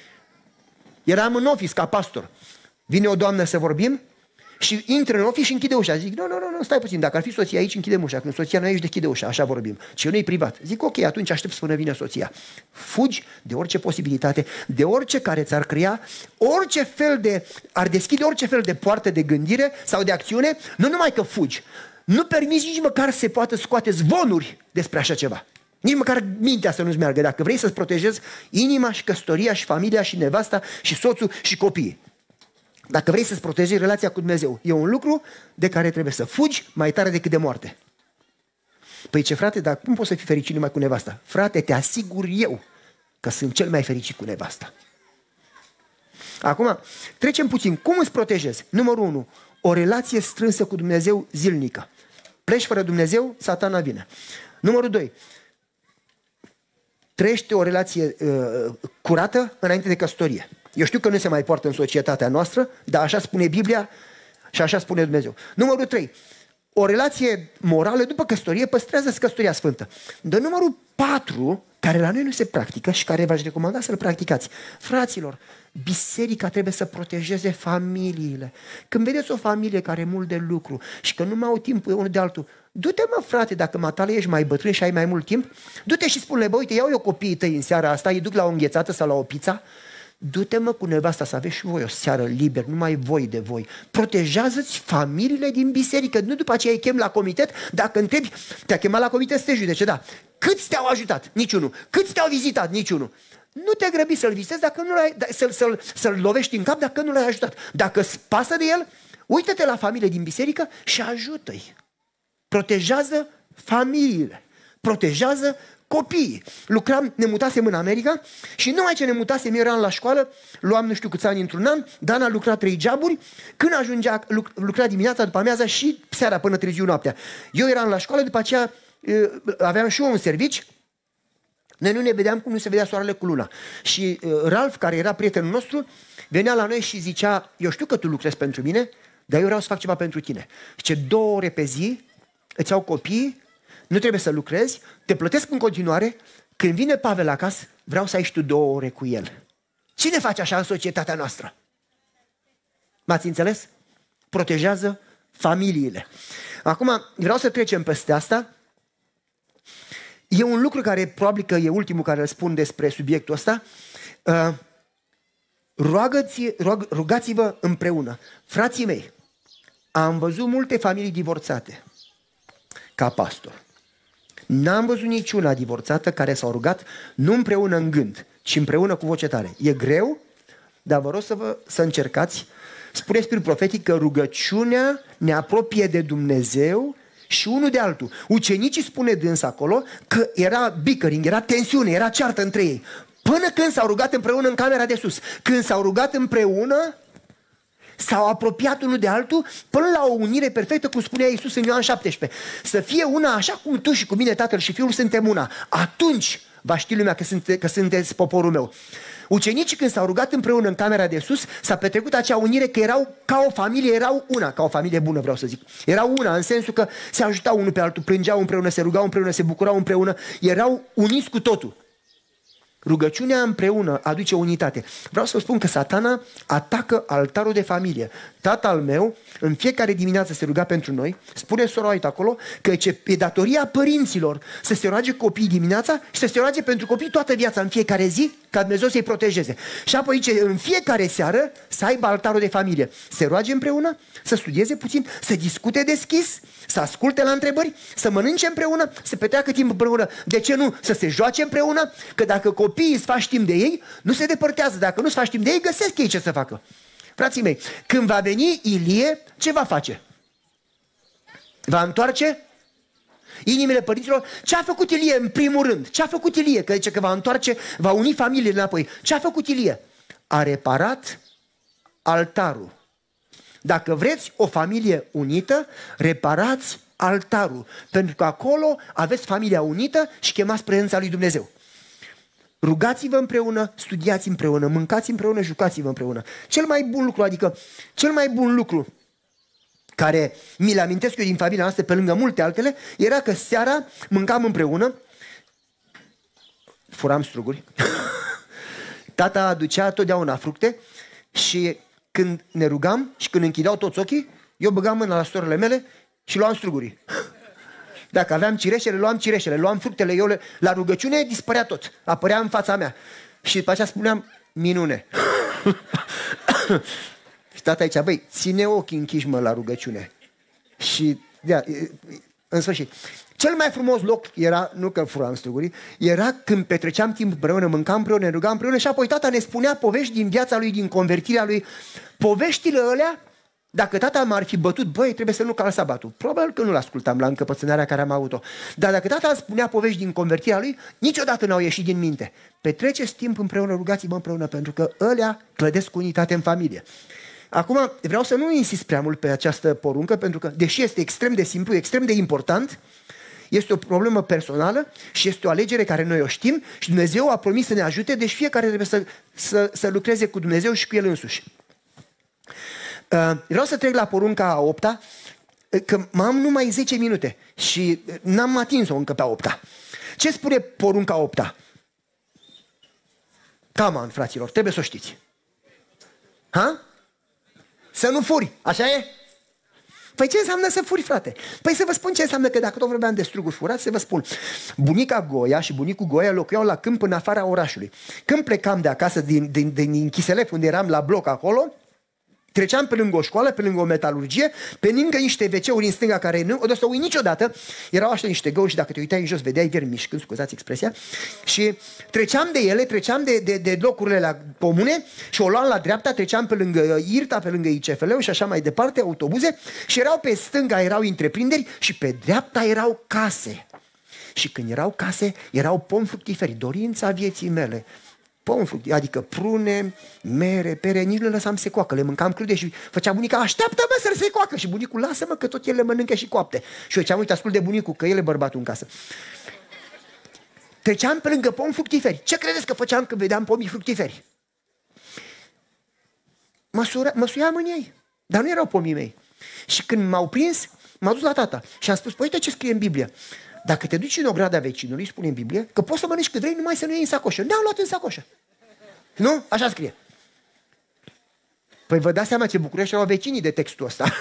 Eram în office ca pastor. Vine o doamnă să vorbim și intră în office și închide ușa. Zic, nu, nu, nu, nu, stai puțin, dacă ar fi soția aici, închidem ușa. Când soția nu aici, deschide ușa, așa vorbim. Și nu e privat. Zic, ok, atunci aștept să până vine soția. Fugi de orice posibilitate, de orice care ți-ar crea, orice fel de, ar deschide orice fel de poartă de gândire sau de acțiune, nu numai că fugi, nu permiți nici măcar să se poată scoate zvonuri despre așa ceva. Nici măcar mintea să nu-ți meargă. Dacă vrei să-ți protejezi inima și căsătoria și familia și nevasta și soțul și copiii. Dacă vrei să-ți protejezi relația cu Dumnezeu, e un lucru de care trebuie să fugi mai tare decât de moarte. Păi ce, frate, dar cum poți să fii fericit numai cu nevasta? Frate, te asigur eu că sunt cel mai fericit cu nevasta. Acum, trecem puțin. Cum îți protejezi? Numărul unu, o relație strânsă cu Dumnezeu zilnică. Pleci fără Dumnezeu, Satana vine. Numărul doi, trăiește o relație uh, curată înainte de căsătorie. Eu știu că nu se mai poartă în societatea noastră, dar așa spune Biblia și așa spune Dumnezeu. Numărul trei, o relație morală după căsătorie, păstrează căsătoria sfântă. Dar numărul patru, care la noi nu se practică și care v-aș recomanda să-l practicați. Fraților, biserica trebuie să protejeze familiile. Când vedeți o familie care e mult de lucru și că nu mai au timp unul de altul, du-te, mă, frate, dacă matale ești mai bătrân și ai mai mult timp, du-te și spune-le, bă, uite, iau eu copiii tăi în seara asta, îi duc la o înghețată sau la o pizza. Du-te, mă, cu nevasta să aveți și voi o seară liber, numai voi de voi. Protejează-ți familiile din biserică. Nu după aceea îi chem la comitet, dacă întrebi, te-a chemat la comitet să te judece, da. Câți te-au ajutat? Niciunul. Câți te-au vizitat? Niciunul. Nu te grăbi să-l vizitezi dacă nu l-ai, să-l, să-l, să-l lovești în cap dacă nu l-ai ajutat. Dacă îți pasă de el, Uită-te la familie din biserică și ajută-i. Protejează familiile. Protejează copiii. Lucram, ne mutasem în America și numai ce ne mutasem, eu eram la școală, luam nu știu câți ani într-un an, Dan a lucrat trei joburi, când ajungea, lucra dimineața, după amiaza și seara până târziu noaptea. Eu eram la școală, după aceea aveam și eu un servici. Noi nu ne vedeam cum nu se vedea soarele cu luna. Și uh, Ralph, care era prietenul nostru, venea la noi și zicea, eu știu că tu lucrezi pentru mine, dar eu vreau să fac ceva pentru tine. Zice, două ore pe zi, îți iau copii, nu trebuie să lucrezi, te plătesc în continuare, când vine Pavel acasă, vreau să ai și tu două ore cu el. Cine face așa în societatea noastră? M-ați înțeles? Protejează familiile. Acum, vreau să trecem peste asta. E un lucru care probabil că e ultimul care îl spun despre subiectul ăsta. Uh, Roagați, rog, rugați-vă împreună. Frații mei, am văzut multe familii divorțate ca pastor. N-am văzut niciuna divorțată care s-a rugat nu împreună în gând, ci împreună cu voce tare. E greu, dar vă rog să, vă, să încercați. Spune Spiritul Profetic că rugăciunea ne apropie de Dumnezeu și unul de altul. Ucenicii, spune dâns acolo, că era bickering, era tensiune, era ceartă între ei. Până când s-au rugat împreună în camera de sus. Când s-au rugat împreună, s-au apropiat unul de altul până la o unire perfectă, cum spunea Iisus în Ioan șaptesprezece. Să fie una așa cum tu și cu mine, Tatăl și Fiul, suntem una. Atunci va ști lumea că, sunte, că sunteți poporul meu. Ucenicii, când s-au rugat împreună în camera de sus, s-a petrecut acea unire că erau ca o familie, erau una, ca o familie bună, vreau să zic. Erau una, în sensul că se ajutau unul pe altul, plângeau împreună, se rugau împreună, se bucurau împreună, erau uniți cu totul. Rugăciunea împreună aduce unitate. Vreau să vă spun că Satana atacă altarul de familie. Tatăl meu în fiecare dimineață se ruga pentru noi. Spune sora White acolo că e datoria părinților să se roage copiii dimineața și să se roage pentru copii toată viața, în fiecare zi, ca Dumnezeu să-i protejeze. Și apoi zice, în fiecare seară să aibă altarul de familie. Se roage împreună, să studieze puțin, să discute deschis, să asculte la întrebări, să mănânce împreună, să petreacă timp împreună. De ce nu? Să se joace împreună, că dacă copiii îți faci timp de ei, nu se depărtează. Dacă nu-ți faci timp de ei, găsesc ei ce să facă. Frații mei, când va veni Ilie, ce va face? Va întoarce inimile părinților? Ce a făcut Ilie în primul rând? Ce a făcut Ilie? Că zice că va întoarce, va uni familiile înapoi. Ce a făcut Ilie? A reparat altarul. Dacă vreți o familie unită, reparați altarul. Pentru că acolo aveți familia unită și chemați prezența lui Dumnezeu. Rugați-vă împreună, studiați împreună, mâncați împreună, jucați-vă împreună. Cel mai bun lucru, adică cel mai bun lucru care mi-l amintesc eu din familia noastră, pe lângă multe altele, era că seara mâncam împreună, furam struguri, tata aducea totdeauna fructe și când ne rugam și când închideau toți ochii, eu băgam mâna la sorele mele și luam strugurii. Dacă aveam cireșele, luam cireșele, luam fructele, eu le... la rugăciune dispărea tot, apărea în fața mea. Și după aceea spuneam, minune. Și tata aici, băi, ține ochii închiși, mă, la rugăciune. Și, de în sfârșit, cel mai frumos loc era, nu că furam strugurii, era când petreceam timp împreună, mâncam împreună, ne rugam împreună și apoi tata ne spunea povești din viața lui, din convertirea lui. Poveștile alea, dacă tata m-ar fi bătut, băi, trebuie să nu cal sabatul. Probabil că nu l-ascultam la încăpățânarea care am avut-o. Dar dacă tata îmi spunea povești din convertirea lui, niciodată n-au ieșit din minte. Petreceți timp împreună, rugați-vă împreună, pentru că ălea clădesc unitate în familie. Acum, vreau să nu insist prea mult pe această poruncă, pentru că, deși este extrem de simplu, extrem de important, este o problemă personală și este o alegere care noi o știm și Dumnezeu a promis să ne ajute, deci fiecare trebuie să, să, să lucreze cu Dumnezeu și cu El însuși. Uh, vreau să trec la porunca a opta, că m-am numai zece minute și n-am atins-o încă pe a opta. Ce spune porunca a opta? Come on, fraților, trebuie să o știți. Ha? Să nu furi, așa e? Păi ce înseamnă să furi, frate? Păi să vă spun ce înseamnă, că dacă tot vorbeam de struguri furați, să vă spun. Bunica Goia și bunicul Goia locuiau la câmp în afara orașului. Când plecam de acasă din, din, din Chiselef, unde eram la bloc acolo, Treceam pe lângă o școală, pe lângă o metalurgie, pe lângă niște ve ce-uri în stânga care nu o să uit niciodată. Erau așa niște găuri și dacă te uitai în jos, vedeai veri mișcând, scuzați expresia. Și treceam de ele, treceam de, de, de locurile la comune și o luam la dreapta, treceam pe lângă IRTA, pe lângă I C F L-ul și așa mai departe, autobuze. Și erau pe stânga, erau întreprinderi și pe dreapta erau case. Și când erau case, erau pomi fructiferi, dorința vieții mele. Pomi fructiferi, adică prune, mere, pere, nici nu le lăsam se coacă, le mâncam crude și făcea bunica, așteaptă-mă să se coacă. Și bunicul, lasă-mă că tot el le mănâncă și coapte. Și eu ziceam, uite, ascult de bunicul, că el e bărbatul în casă. Treceam pe lângă pomi fructiferi. Ce credeți că făceam când vedeam pomii fructiferi? Mă, mă suiam în ei, dar nu erau pomii mei. Și când m-au prins, m-au dus la tata și am spus, păi uite ce scrie în Biblie. Dacă te duci în ograda vecinului, spune în Biblie, că poți să mănânci cât vrei, numai să nu iei în sacoșă. Ne-am luat în sacoșă. Nu? Așa scrie. Păi vă dați seama ce bucurești erau vecinii de textul ăsta.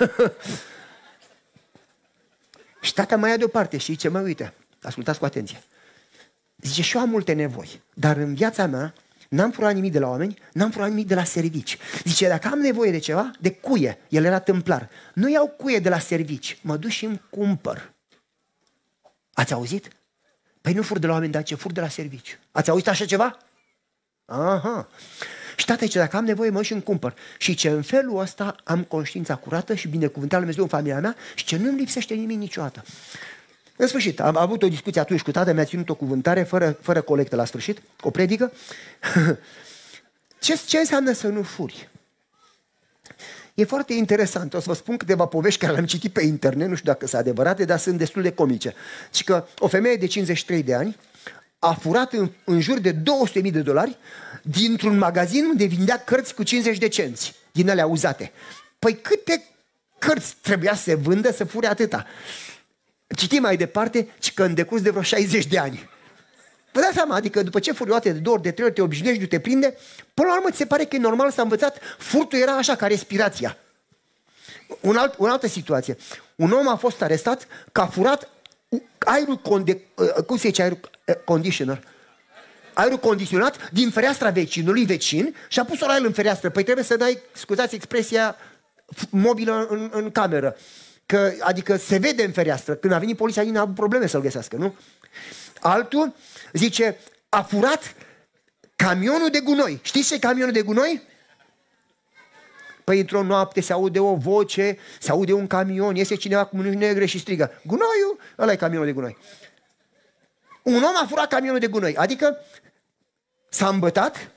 Și tata mă ia deoparte și zice, mă, uite, ascultați cu atenție. Zice, și eu am multe nevoi, dar în viața mea n-am furat nimic de la oameni, n-am furat nimic de la servici. Zice, dacă am nevoie de ceva, de cuie, el era tâmplar. Nu iau cuie de la servici, mă duc și îmi cumpăr. Ați auzit? Păi nu fur de la oameni, dar ce fur de la servici. Ați auzit așa ceva? Aha. Și tata zice, dacă am nevoie, mă și îmi cumpăr. Și ce în felul ăsta am conștiința curată și binecuvântarea Lui Dumnezeu în familia mea și ce nu îmi lipsește nimic niciodată. În sfârșit, am avut o discuție atunci cu tata, mi-a ținut o cuvântare fără, fără colectă la sfârșit, o predică. ce, ce înseamnă să nu furi? E foarte interesant, o să vă spun câteva povești care le-am citit pe internet, nu știu dacă sunt adevărate, dar sunt destul de comice. Și că o femeie de cincizeci și trei de ani a furat în, în jur de două sute de mii de dolari dintr-un magazin unde vindea cărți cu cincizeci de cenți, din alea uzate. Păi câte cărți trebuia să se vândă să fure atâta? Citim mai departe, ci că în decurs de vreo șaizeci de ani. Vă dați seama, adică după ce furi o dată, de două ori, de trei ori, te obișnuiești, nu te prinde, până la urmă ți se pare că e normal, s-a învățat, furtul era așa, ca respirația. Un alt, o altă situație. Un om a fost arestat că a furat aerul, conde, cum se zice, aerul conditioner, aerul condiționat din fereastra vecinului vecin și a pus-o la el în fereastră. Păi trebuie să dai, scuzați expresia, mobilă în, în cameră. Că, adică se vede în fereastră. Când a venit poliția, nu a avut probleme să-l găsească, nu? Altul zice, a furat camionul de gunoi. Știți ce e camionul de gunoi? Păi într-o noapte se aude o voce, se aude un camion, iese cineva cu mâini negre și strigă, gunoiul, ăla e camionul de gunoi. Un om a furat camionul de gunoi, adică s-a îmbătat,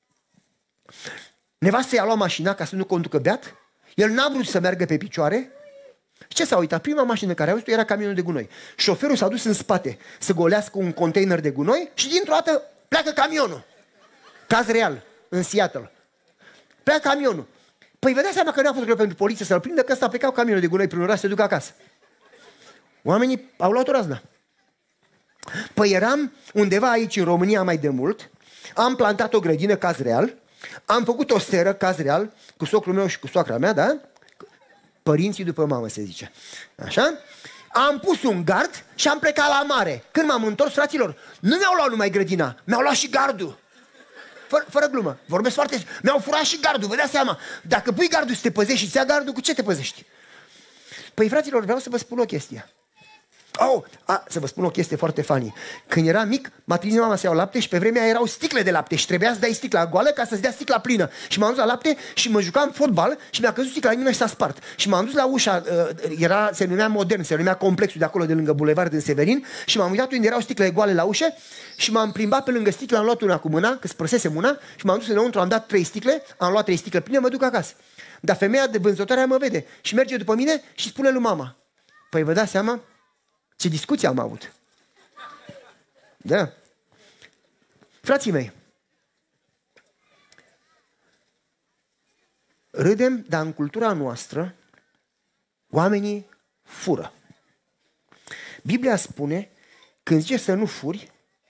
nevastă i-a luat mașina ca să nu conducă beat, el n-a vrut să meargă pe picioare. Ce s-a uitat? Prima mașină care a auzit-o era camionul de gunoi. Șoferul s-a dus în spate să golească un container de gunoi și dintr-o dată pleacă camionul. Caz real, în Seattle. Pleacă camionul. Păi vă dați seama că nu a fost greu pentru poliție să-l prindă, că ăsta plecau camionul de gunoi prin oraș să se ducă acasă. Oamenii au luat o raznă. Păi eram undeva aici în România mai de mult, am plantat o grădină, caz real, am făcut o seră, caz real, cu socrul meu și cu soacra mea, da? Părinții după mamă, se zice. Așa? Am pus un gard și am plecat la mare. Când m-am întors, fraților, nu mi-au luat numai grădina, mi-au luat și gardul. Fără, fără glumă, vorbesc foarte... Mi-au furat și gardul, vă dați seama. Dacă pui gardul să te păzești și îți ia gardul, cu ce te păzești? Păi, fraților, vreau să vă spun o chestie. Oh, a, să vă spun o chestie foarte funny. Când eram mic, m-a trimis mama să iau lapte și pe vremea aia erau sticle de lapte și trebuia să dai sticla goală ca să-ți dea sticla plină. Și m-am dus la lapte și mă jucam fotbal și mi-a căzut sticla în mână și s-a spart. Și m-am dus la ușa, uh, era, se numea Modern, se numea complexul de acolo de lângă Bulevard din Severin și m-am uitat unde erau sticle goale la ușă și m-am plimbat pe lângă sticla, am luat una cu mâna, că spărsesem una și m-am dus înăuntru, am dat trei sticle, am luat trei sticle pline, mă duc acasă. Dar femeia de vânzătoare mă vede și merge după mine și spune lui mama. Păi vă dați seama? Ce discuții am avut. Da. Frații mei, râdem, dar în cultura noastră oamenii fură. Biblia spune, când zice să nu furi,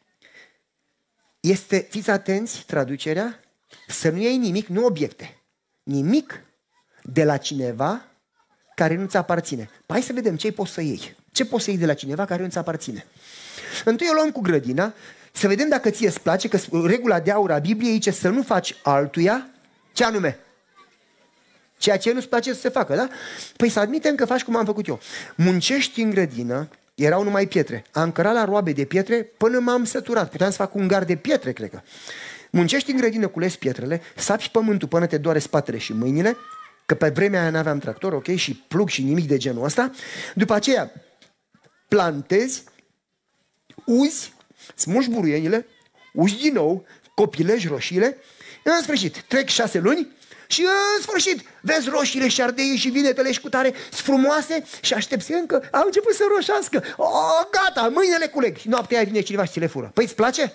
este, fiți atenți, traducerea, să nu iei nimic, nu obiecte, nimic de la cineva care nu-ți aparține. Hai să vedem ce poți să iei. Ce poți să iei de la cineva care nu-ți aparține? Întâi o luăm cu grădina, să vedem dacă ție îți place, că regula de aur a Bibliei zice să nu faci altuia, ce anume? ceea ce nu-ți place să se facă, da? Păi să admitem că faci cum am făcut eu. Muncești în grădină, erau numai pietre. Am cărat la roabe de pietre până m-am săturat. Puteam să fac un gard de pietre, cred că. Muncești în grădină, culegi pietrele, sapi pământul până te doare spatele și mâinile, că pe vremea aia n-aveam tractor, ok, și plug și nimic de genul ăsta. După aceea plantezi, uzi, smulgi buruienile, uzi din nou, copilegi roșiile, în sfârșit, trec șase luni și în sfârșit vezi roșiile și ardeii și vinetele și cutare frumoase și aștepți încă, au început să roșească. O, gata, mâine le culeg. Și noaptea aia vine cineva și ți le fură. Păi îți place?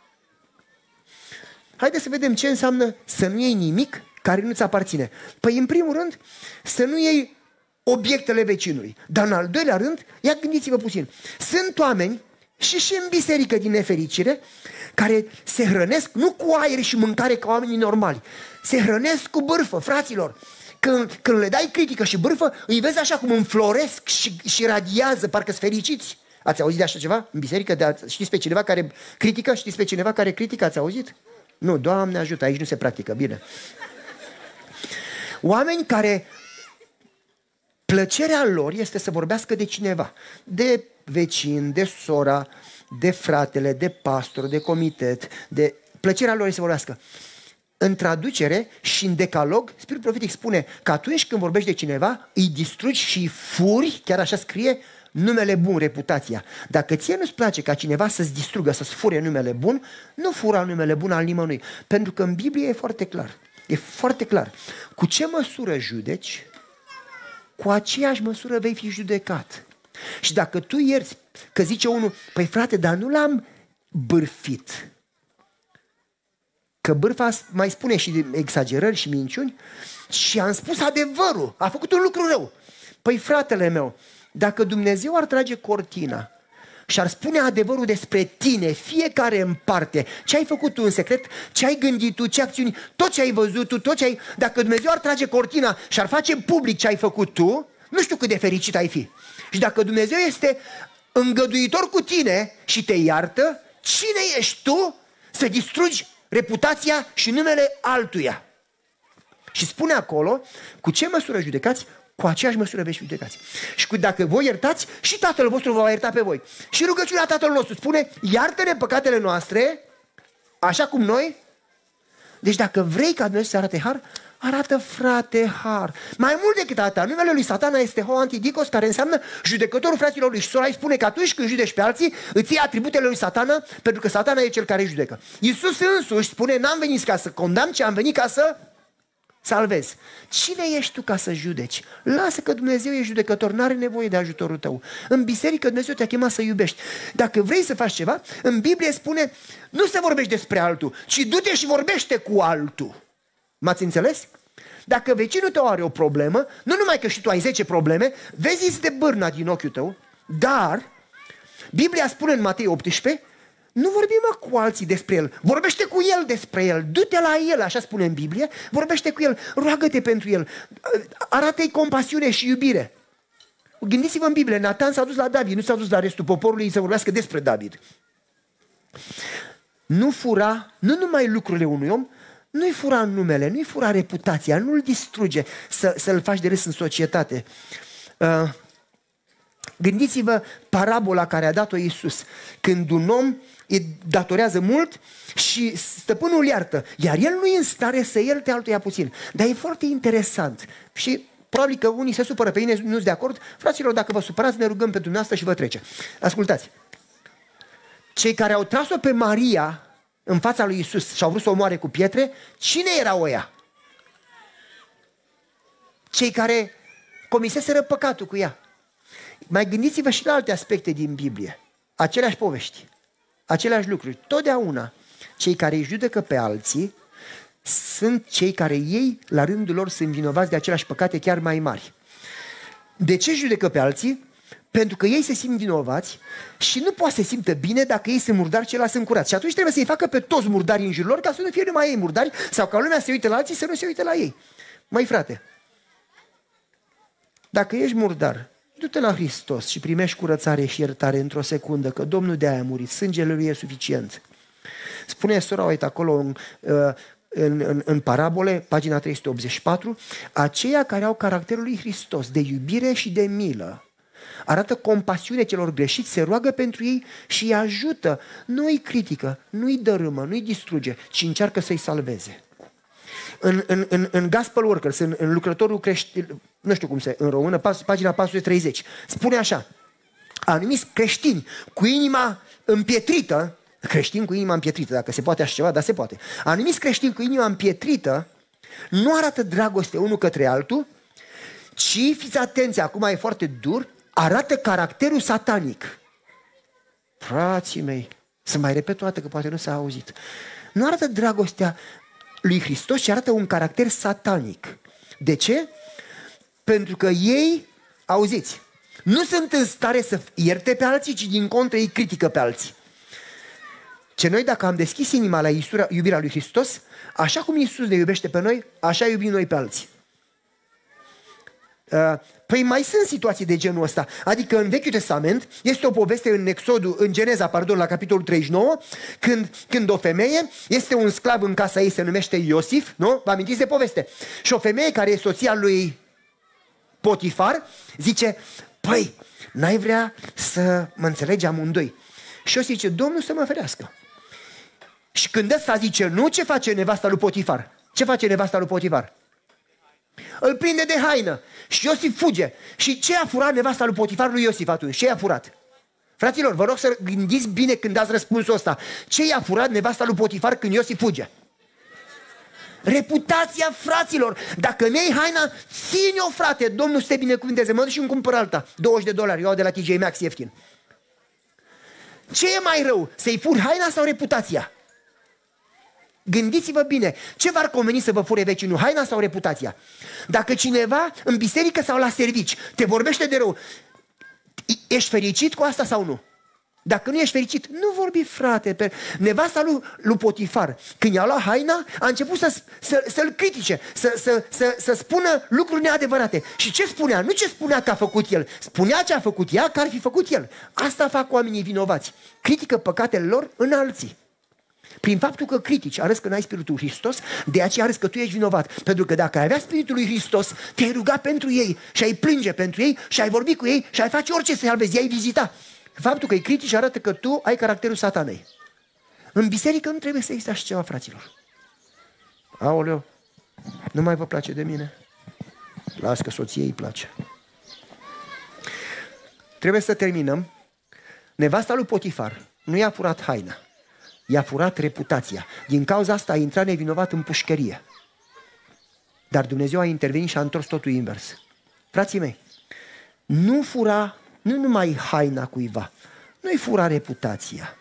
Haideți să vedem ce înseamnă să nu iei nimic care nu-ți aparține. Păi în primul rând, să nu iei obiectele vecinului. Dar în al doilea rând, ia gândiți-vă puțin. Sunt oameni și și în biserică din nefericire care se hrănesc nu cu aer și mâncare ca oamenii normali. Se hrănesc cu bârfă, fraților. Când, când le dai critică și bârfă, îi vezi așa cum înfloresc și, și radiază, parcă-s fericiți. Ați auzit de așa ceva în biserică? De, știți pe cineva care critică? Știți pe cineva care critică? Ați auzit? Nu, Doamne ajută, aici nu se practică, bine. Oameni care plăcerea lor este să vorbească de cineva, de vecin, de sora, de fratele, de pastor, de comitet, de plăcerea lor este să vorbească. În traducere și în decalog, Spiritul Profetic spune că atunci când vorbești de cineva, îi distrugi și îi furi, chiar așa scrie, numele bun, reputația. Dacă ție nu-ți place ca cineva să-ți distrugă, să-ți fure numele bun, nu fura numele bun al nimănui. Pentru că în Biblie e foarte clar. E foarte clar. Cu ce măsură judeci, cu aceeași măsură vei fi judecat. Și dacă tu ierți, că zice unul, păi frate, dar nu l-am bârfit. Că bârfa mai spune și exagerări și minciuni și am spus adevărul, a făcut un lucru rău. Păi fratele meu, dacă Dumnezeu ar trage cortina și ar spune adevărul despre tine, fiecare în parte, ce ai făcut tu în secret, ce ai gândit tu, ce acțiuni, tot ce ai văzut tu, tot ce ai... Dacă Dumnezeu ar trage cortina și ar face public ce ai făcut tu, nu știu cât de fericit ai fi. Și dacă Dumnezeu este îngăduitor cu tine și te iartă, cine ești tu să distrugi reputația și numele altuia? Și spune acolo, cu ce măsură judecați, cu aceeași măsură veți judecați. Și cu, dacă voi iertați, și Tatăl vostru vă va ierta pe voi. Și rugăciunea Tatălui nostru spune, iartă-ne păcatele noastre, așa cum noi. Deci dacă vrei ca Dumnezeu să arate har, arată, frate, har. Mai mult decât atât, numele lui Satana este Ho Antidikos, care înseamnă judecătorul fraților lui. Și sora îi spune că atunci când judești pe alții, îți iei atributele lui Satana, pentru că Satana e cel care judecă. Iisus însuși spune, n-am venit ca să condamn, ci am venit ca să salvezi. Cine ești tu ca să judeci? Lasă că Dumnezeu e judecător, n-are nevoie de ajutorul tău. În biserică Dumnezeu te-a chemat să iubești. Dacă vrei să faci ceva, în Biblie spune, nu să vorbești despre altul, ci du-te și vorbește cu altul. M-ați înțeles? Dacă vecinul tău are o problemă, nu numai că și tu ai zece probleme, vezi de bârna din ochiul tău, dar Biblia spune în Matei optsprezece, nu vorbim mă, cu alții despre el, vorbește cu el despre el, du-te la el, așa spune în Biblie, vorbește cu el, roagă-te pentru el, arată-i compasiune și iubire. Gândiți-vă în Biblie, Natan s-a dus la David, nu s-a dus la restul poporului să vorbească despre David. Nu fura, nu numai lucrurile unui om, nu-i fura numele, nu-i fura reputația, nu-l distruge să, să-l faci de râs în societate. Uh, gândiți-vă parabola care a dat-o Iisus, când un om îi datorează mult și stăpânul iartă, iar el nu e în stare să ierte altuia puțin. Dar e foarte interesant și probabil că unii se supără pe mine, nu sunt de acord. Fraților, dacă vă supărați, ne rugăm pentru dumneavoastră și vă trece. Ascultați, cei care au tras-o pe Maria în fața lui Iisus și au vrut să o omoare cu pietre, cine erau ăia? Cei care comiseseră păcatul cu ea. Mai gândiți-vă și la alte aspecte din Biblie. Aceleași povești, aceleași lucruri. Totdeauna cei care îi judecă pe alții sunt cei care ei, la rândul lor, sunt vinovați de aceleași păcate chiar mai mari. De ce judecă pe alții? Pentru că ei se simt vinovați și nu poate să se simtă bine dacă ei sunt murdari, ceilalți sunt curați. Și atunci trebuie să-i facă pe toți murdari în jurul lor ca să nu fie numai ei murdari sau ca lumea să se uite la alții să nu se uite la ei. Măi frate, dacă ești murdar, du-te la Hristos și primești curățare și iertare într-o secundă, că Domnul de-aia a murit, sângele lui e suficient. Spune sora, uite acolo, uh, în, în, în parabole, pagina trei sute optzeci și patru, aceia care au caracterul lui Hristos, de iubire și de milă, arată compasiune celor greșiți, se roagă pentru ei și îi ajută. Nu îi critică, nu îi dărâmă, nu îi distruge, ci încearcă să-i salveze. În, în, în, în Gospel Workers, în, în lucrătorul creștin, nu știu cum se, în română, pagina patru sute treizeci, spune așa: anumiți creștini cu inima împietrită, creștini cu inima împietrită, dacă se poate așa ceva, dar se poate. Anumiți creștini cu inima împietrită nu arată dragoste unul către altul, ci, fiți atenți, acum e foarte dur, arată caracterul satanic. Frații mei, să mai repet o dată că poate nu s-a auzit. Nu arată dragostea lui Hristos, ci arată un caracter satanic. De ce? Pentru că ei, auziți, nu sunt în stare să ierte pe alții, ci din contră ei critică pe alții. Ce noi, dacă am deschis inima la iubirea lui Hristos, așa cum Iisus ne iubește pe noi, așa iubim noi pe alții. Păi mai sunt situații de genul ăsta. Adică în Vechiul Testament este o poveste în Exodul, în Geneza, pardon, la capitolul treizeci și nouă, când, când o femeie este un sclav în casa ei, se numește Iosif, nu? Vă amintiți de poveste? Și o femeie care e soția lui Potifar zice: păi, n-ai vrea să mă înțelegi amândoi? Și Iosif zice: Domnul să mă ferească. Și când ăsta zice nu, ce face nevasta lui Potifar? Ce face nevasta lui Potifar? Îl prinde de haină și Iosif fuge. Și ce a furat nevasta lui Potifar lui Iosif atunci? Ce i-a furat? Fraților, vă rog să gândiți bine când dați răspunsul ăsta. Ce i-a furat nevasta lui Potifar când Iosif fuge? Reputația, fraților. Dacă mi-ai haina, ține-o, frate, Domnul să te binecuvânteze. Mă duc și îmi cumpăr alta, douăzeci de dolari, eu au de la T J Maxx ieftin. Ce e mai rău? Să-i furi haina sau reputația? Gândiți-vă bine, ce v-ar conveni să vă fure vecinul, haina sau reputația? Dacă cineva în biserică sau la servici te vorbește de rău, ești fericit cu asta sau nu? Dacă nu ești fericit, nu vorbi, frate. Pe... Nevasta lui, lui Potifar, când i-a luat haina, a început să, să, să-l critique, să, să, să, să spună lucruri neadevărate. Și ce spunea? Nu ce spunea că a făcut el, spunea ce a făcut ea, că ar fi făcut el. Asta fac oamenii vinovați. Critică păcatele lor în alții. Prin faptul că critici, arăți că n-ai Spiritul lui Hristos, de aceea arăți că tu ești vinovat. Pentru că dacă ai avea Spiritul lui Hristos, te-ai ruga pentru ei și ai plânge pentru ei și ai vorbi cu ei și ai face orice să-i salvezi, i-ai vizita. Faptul că îi critici arată că tu ai caracterul satanei. În biserică nu trebuie să existe așa ceva, fraților. Aoleu, nu mai vă place de mine? Las că soției îi place. Trebuie să terminăm. Nevasta lui Potifar nu i-a furat haina, i-a furat reputația. Din cauza asta a intrat nevinovat în pușcărie. Dar Dumnezeu a intervenit și a întors totul invers. Frații mei, nu fura nu numai haina cuiva, nu-i fura reputația.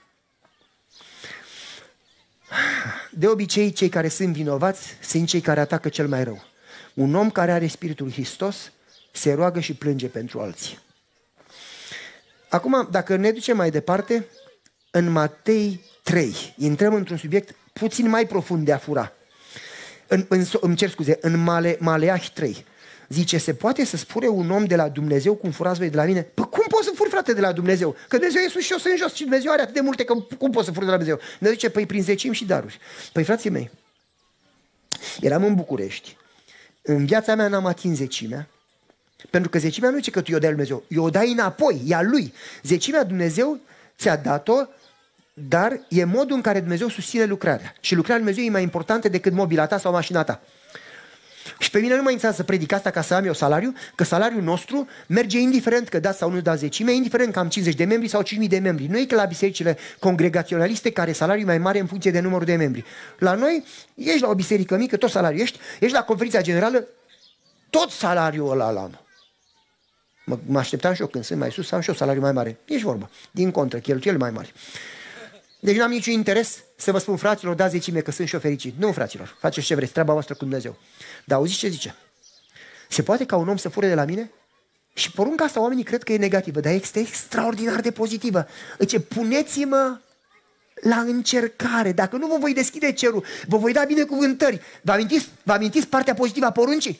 De obicei, cei care sunt vinovați sunt cei care atacă cel mai rău. Un om care are Spiritul Hristos se roagă și plânge pentru alții. Acum, dacă ne ducem mai departe, în Matei trei, intrăm într-un subiect puțin mai profund de a fura. În, în, îmi cer scuze, în Male, Maleahi trei. Zice, se poate să spune un om de la Dumnezeu cum furați voi de la mine? Păi cum poți să furi, frate, de la Dumnezeu? Că Dumnezeu e sus și eu sunt jos și Dumnezeu are atât de multe, că cum poți să furi de la Dumnezeu? Ne zice, păi prin zecimi și daruri. Păi frații mei, eram în București. În viața mea n-am atins zecimea, pentru că zecimea nu zice că tu i-o dai lui Dumnezeu, i-o dai înapoi, e a lui. Zecimea Dumnezeu ți-a dat-o, dar e modul în care Dumnezeu susține lucrarea. Și lucrarea lui Dumnezeu e mai importantă decât mobila ta sau mașina ta. Și pe mine nu mă interesează să predic asta ca să am eu salariu, că salariul nostru merge indiferent că dați sau nu dați zecime, indiferent că am cincizeci de membri sau cinci mii de membri. Nu e că la bisericile congregaționaliste care salariul e mai mare în funcție de numărul de membri. La noi, ești la o biserică mică, tot salariul ești, ești la conferința generală, tot salariul ăla l-am. Mă, mă așteptam și eu când sunt mai sus, să am și eu salariul mai mare. Ești vorba. Din contră, cheltuieli mai mari. Deci nu am niciun interes să vă spun, fraților, dați zecime că sunt și eu fericit. Nu, fraților, faceți ce vreți, treaba voastră cu Dumnezeu. Dar auziți ce zice? Se poate ca un om să fure de la mine? Și porunca asta oamenii cred că e negativă, dar este extraordinar de pozitivă. Zice, puneți-mă la încercare. Dacă nu vă voi deschide cerul, vă voi da binecuvântări. Vă amintiți, vă amintiți partea pozitivă a poruncii?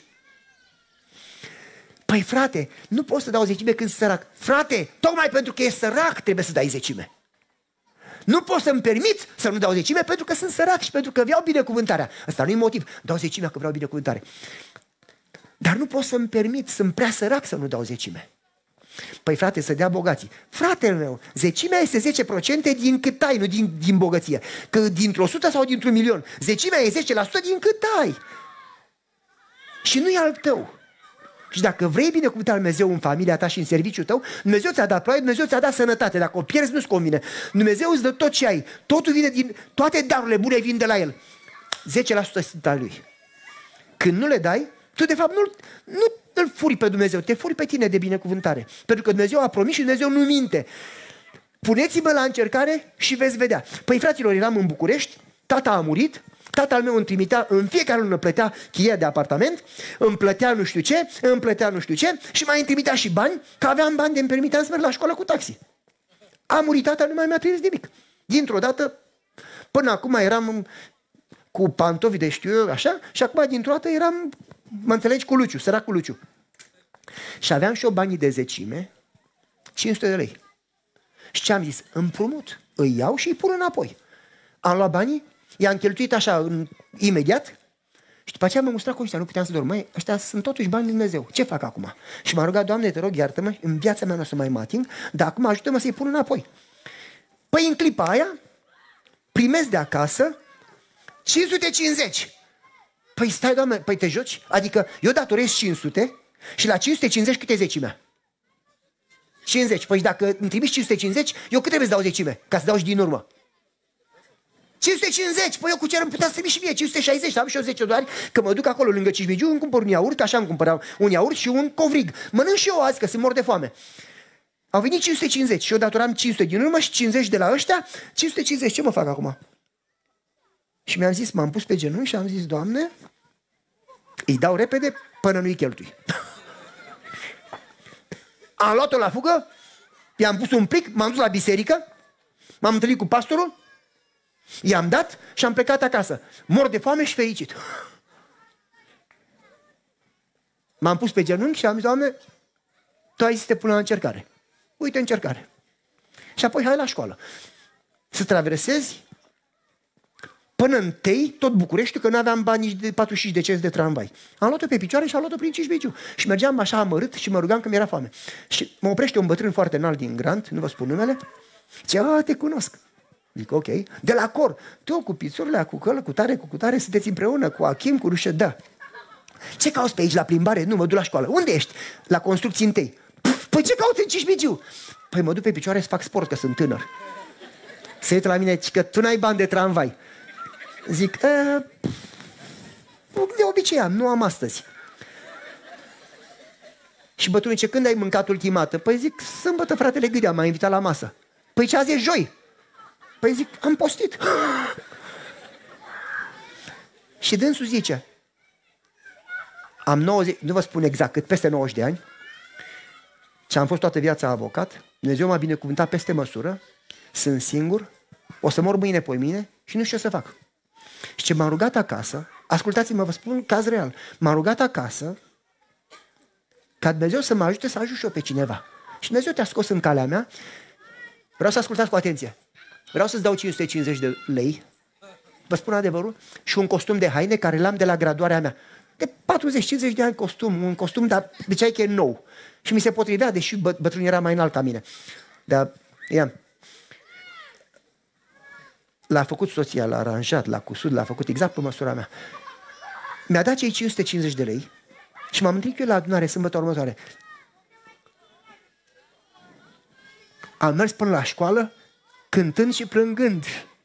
Păi frate, nu poți să dau zecime când sunt sărac. Frate, tocmai pentru că e sărac trebuie să dai zecime. Nu pot să-mi permit să nu dau zecime pentru că sunt sărac și pentru că vreau binecuvântarea. Asta nu e motiv. Dau zecimea că vreau binecuvântare. Dar nu pot să-mi permit, sunt prea sărac să nu dau zecime. Păi frate, să dea bogații. Fratele meu, zecimea este zece la sută din cât ai, nu din, din bogăție. Că dintr-o sută sau dintr-un milion. Zecimea e zece la sută din cât ai. Și nu e al tău. Și dacă vrei binecuvântarea lui Dumnezeu în familia ta și în serviciul tău, Dumnezeu ți-a dat ploaie, Dumnezeu ți-a dat sănătate. Dacă o pierzi, nu-ți convine. Dumnezeu îți dă tot ce ai. Totul vine din, toate darurile bune vin de la El. zece la sută sunt al Lui. Când nu le dai, tu de fapt nu, nu îl furi pe Dumnezeu, te furi pe tine de binecuvântare. Pentru că Dumnezeu a promis și Dumnezeu nu minte. Puneți-mă la încercare și veți vedea. Păi fraților, eram în București, tata a murit, tatăl meu îmi trimitea, în fiecare lună plătea chiria de apartament, îmi plătea nu știu ce, îmi plătea nu știu ce și mai îmi trimitea și bani, că aveam bani de îmi permiteam să merg la școală cu taxi. A murit tata, nu mai mi-a trimis nimic. Dintr-o dată, până acum eram cu pantofi de știu eu, așa, și acum dintr-o dată eram, mă înțelegi, cu Luciu, săracul Luciu. Și aveam și eu banii de zecime, cinci sute de lei. Și ce am zis? Împrumut, îi iau și îi pun înapoi. Am luat banii, i-am cheltuit așa în, imediat și după aceea m-am mustrat conștiința, nu puteam să dorm. Măi, ăștia sunt totuși bani lui Dumnezeu, ce fac acum? Și m-a rugat, Doamne, te rog, iartă-mă, în viața mea nu o să mai mă ating, dar acum ajută-mă să-i pun înapoi. Păi în clipa aia, primesc de acasă cinci sute cincizeci. Păi stai, Doamne, păi te joci? Adică eu datorez cinci sute și la cinci sute cincizeci cât e zecimea? cincizeci. Păi dacă îmi trimiți cinci sute cincizeci, eu cât trebuie să dau zecime? Ca să dau și din urmă. cinci sute cincizeci, păi eu cu ce îmi putea să trimi și mie? cinci sute șaizeci, am și eu zece dolari, că mă duc acolo lângă Cismigiu, îmi cumpăr un iaurt, așa îmi cumpăram un iaurt și un covrig. Mănânc și eu azi, că sunt mor de foame. Au venit cinci sute cincizeci și eu datoram cinci sute din urmă și cincizeci de la ăștia, cinci sute cincizeci, ce mă fac acum? Și mi-am zis, m-am pus pe genunchi și am zis, Doamne, îi dau repede până nu-i cheltui. Am luat-o la fugă, i-am pus un plic, m-am dus la biserică, m-am întâlnit cu pastorul, i-am dat și am plecat acasă. Mor de foame și fericit. M-am pus pe genunchi și am zis, Doamne, Tu ai zis să te pun la încercare. Uite încercare. Și apoi hai la școală. Să traversezi până în Tei, tot Bucureștiul, că nu aveam bani nici de patruzeci și cinci de cenți de tramvai. Am luat-o pe picioare și am luat-o prin Cismigiu. Și mergeam așa amărât și mă rugam că mi-era foame. Și mă oprește un bătrân foarte înalt din Grant, nu vă spun numele, zice, a, te cunosc. Zic, ok. De la cor. Tu cu pițurile, cu călă, cu tare, cu cutare, sunteți împreună, cu Achim, cu Rușă, da. Ce cauți pe aici la plimbare? Nu, mă duc la școală. Unde ești? La construcții întâi. Păi ce cauți în Cismigiu? Păi mă duc pe picioare să fac sport, că sunt tânăr. Se uită la mine, că tu n-ai bani de tramvai. Zic, de obicei am, nu am astăzi. Și bătrânul zice, când ai mâncat ultima dată? Păi zic, sâmbătă fratele Gâdea m-a invitat la masă. Păi ce azi e joi? Păi zic, am postit. Și dânsul zice, am nouăzeci, nu vă spun exact cât, peste nouăzeci de ani, și am fost toată viața avocat, Dumnezeu m-a binecuvântat peste măsură, sunt singur, o să mor mâine, poi mine și nu știu ce să fac. Și ce m-am rugat acasă, ascultați-mă, vă spun caz real, m-am rugat acasă ca Dumnezeu să mă ajute să ajut și eu pe cineva. Și Dumnezeu te-a scos în calea mea. Vreau să ascultați cu atenție. Vreau să-ți dau cinci sute cincizeci de lei, vă spun adevărul, și un costum de haine care l-am de la graduarea mea. De patruzeci cincizeci de ani costum, un costum, dar de ce ai că e nou. Și mi se potrivea, deși bă, bătrânul era mai înalt ca mine. Dar, ia, l-a făcut soția, l-a aranjat, l-a cusut, l-a făcut exact pe măsura mea. Mi-a dat cei cinci sute cincizeci de lei și m-am întâlnit eu la adunare sâmbătă următoare. Am mers până la școală cântând și plângând.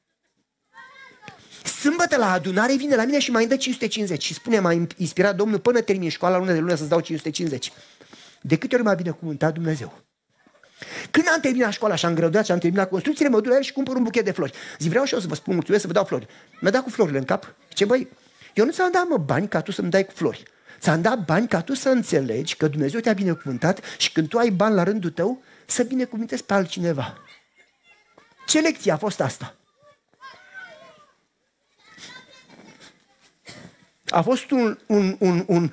Sâmbătă la adunare vine la mine și mai îmi dă cinci sute cincizeci și spune, m-a inspirat Domnul, până termin școala lună de lună să-ți dau cinci sute cincizeci. De câte ori m-a binecuvântat Dumnezeu? Când am terminat școala și am graduat și am terminat construcțiile, mă duc la el și cumpăr un buchet de flori. Zic, vreau și eu să vă spun mulțumesc, să vă dau flori. Mi-a dat cu florile în cap. Ce băi, eu nu ți-am dat, mă, bani ca tu să-mi dai cu flori. Ți-am dat bani ca tu să înțelegi că Dumnezeu te-a binecuvântat și când tu ai bani la rândul tău, să binecuvântezi pe altcineva. Ce lecție a fost asta? A fost un, un, un, un,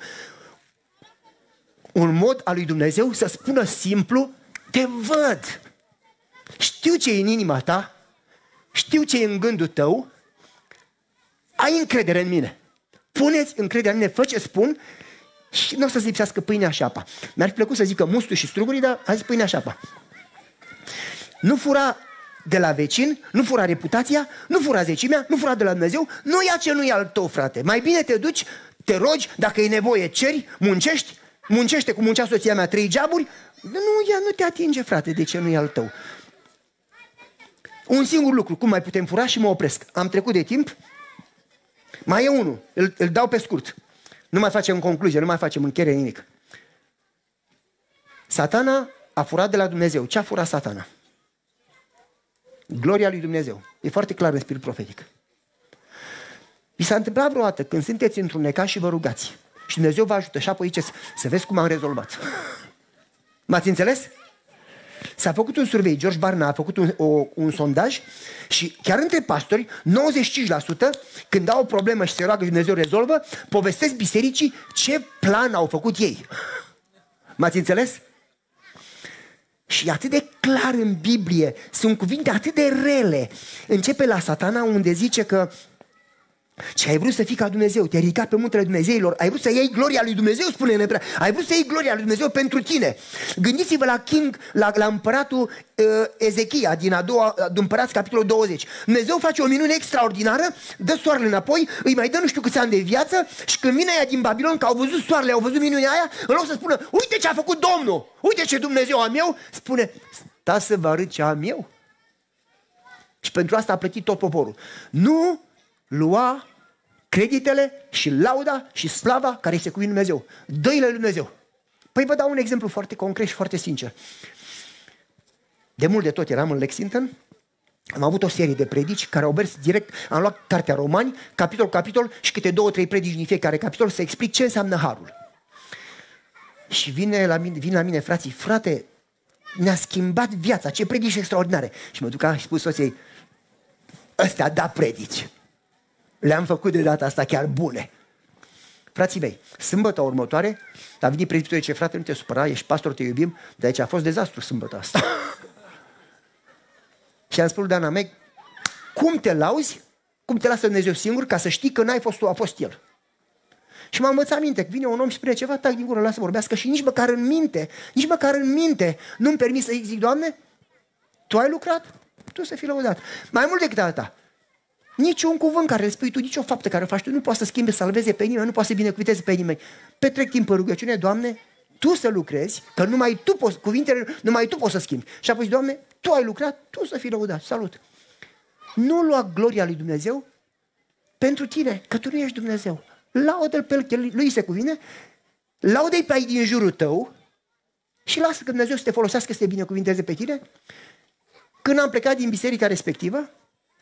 un mod al lui Dumnezeu să spună simplu, te văd, știu ce e în inima ta, știu ce e în gândul tău, ai încredere în mine. Puneți încredere în mine, fă ce spun și nu o să-ți lipsească pâinea și apa. Mi-ar fi plăcut să zică mustul și strugurii, dar a zis pâinea și apa. Nu fura de la vecin, nu fura reputația, nu fura zecimea, nu fura de la Dumnezeu, nu ia ce nu e al tău, frate. Mai bine te duci, te rogi, dacă e nevoie, ceri, muncești, muncește cum muncea soția mea trei geaburi, nu, ia, nu te atinge, frate, de ce nu e al tău. Un singur lucru, cum mai putem fura și mă opresc. Am trecut de timp, mai e unul, îl, îl dau pe scurt. Nu mai facem concluzie, nu mai facem încheiere, nimic. Satana a furat de la Dumnezeu. Ce a furat Satana? Gloria lui Dumnezeu. E foarte clar în spirit profetic. Vi s-a întâmplat vreodată când sunteți într-un necaz și vă rugați și Dumnezeu vă ajută și apoi ziceți, să vezi cum am rezolvat. M-ați înțeles? S-a făcut un survey, George Barna a făcut un, o, un sondaj și chiar între pastori, nouăzeci și cinci la sută când au o problemă și se roagă și Dumnezeu rezolvă, povestesc bisericii ce plan au făcut ei. M-ați înțeles? Și e atât de clar în Biblie, sunt cuvinte atât de rele. Începe la Satana unde zice că ce ai vrut să fii ca Dumnezeu, te-ai ridicat pe muntele Dumnezeilor, ai vrut să iei gloria lui Dumnezeu, spune în ebrea, ai vrut să iei gloria lui Dumnezeu pentru tine. Gândiți-vă la King, la, la împăratul uh, Ezechia din a doua, uh, împărați, capitolul douăzeci. Dumnezeu face o minune extraordinară, dă soarele înapoi, îi mai dă nu știu câți ani de viață și când vine aia din Babilon, că au văzut soarele, au văzut minunea aia, în loc să spună, uite ce a făcut Domnul, uite ce Dumnezeu am eu, spune, stați să vă arăt ce am eu. Și pentru asta a plătit tot poporul. Nu lua creditele și lauda și slava care se cuvine Dumnezeu. Dă-i lui Dumnezeu. Păi vă dau un exemplu foarte concret și foarte sincer. De mult de tot eram în Lexington, am avut o serie de predici care au mers direct, am luat cartea Romani, capitol, capitol și câte două, trei predici din fiecare capitol să explic ce înseamnă harul. Și vine la mine, vin la mine frații, frate, ne-a schimbat viața, ce predici extraordinare. Și mă duc și spus soției, ăstea da predici. Le-am făcut de data asta chiar bune. Frații mei, sâmbătă următoare a venit predicatorul, ce frate, nu te supăra, ești pastor, te iubim, de aici a fost dezastru sâmbătă asta. Și am spus lui Dana Meg, cum te lauzi, cum te lasă Dumnezeu singur, ca să știi că n-ai fost tu, a fost El. Și m-am învățat minte, că vine un om și spune ceva, tac din gură, lasă vorbească și nici măcar în minte, nici măcar în minte nu-mi permis să zic, Doamne, Tu ai lucrat, Tu să fii lăudat. Mai mult decât atâta, nici un cuvânt care îl spui tu, nici o faptă care o faci tu, nu poate să schimbe, să salveze pe nimeni, nu poate să binecuvânteze pe nimeni. Petrec timp în rugăciune, Doamne, Tu să lucrezi, că numai Tu poți, cuvintele, numai Tu poți să schimbi. Și apoi, Doamne, Tu ai lucrat, Tu să fii lăudat, salut. Nu lua gloria lui Dumnezeu pentru tine, că tu nu ești Dumnezeu. Laudă-L pe El, că Lui se cuvine, laudă-i pe ai din jurul tău și lasă că Dumnezeu să te folosească, să te binecuvinteze pe tine. Când am plecat din biserica respectivă,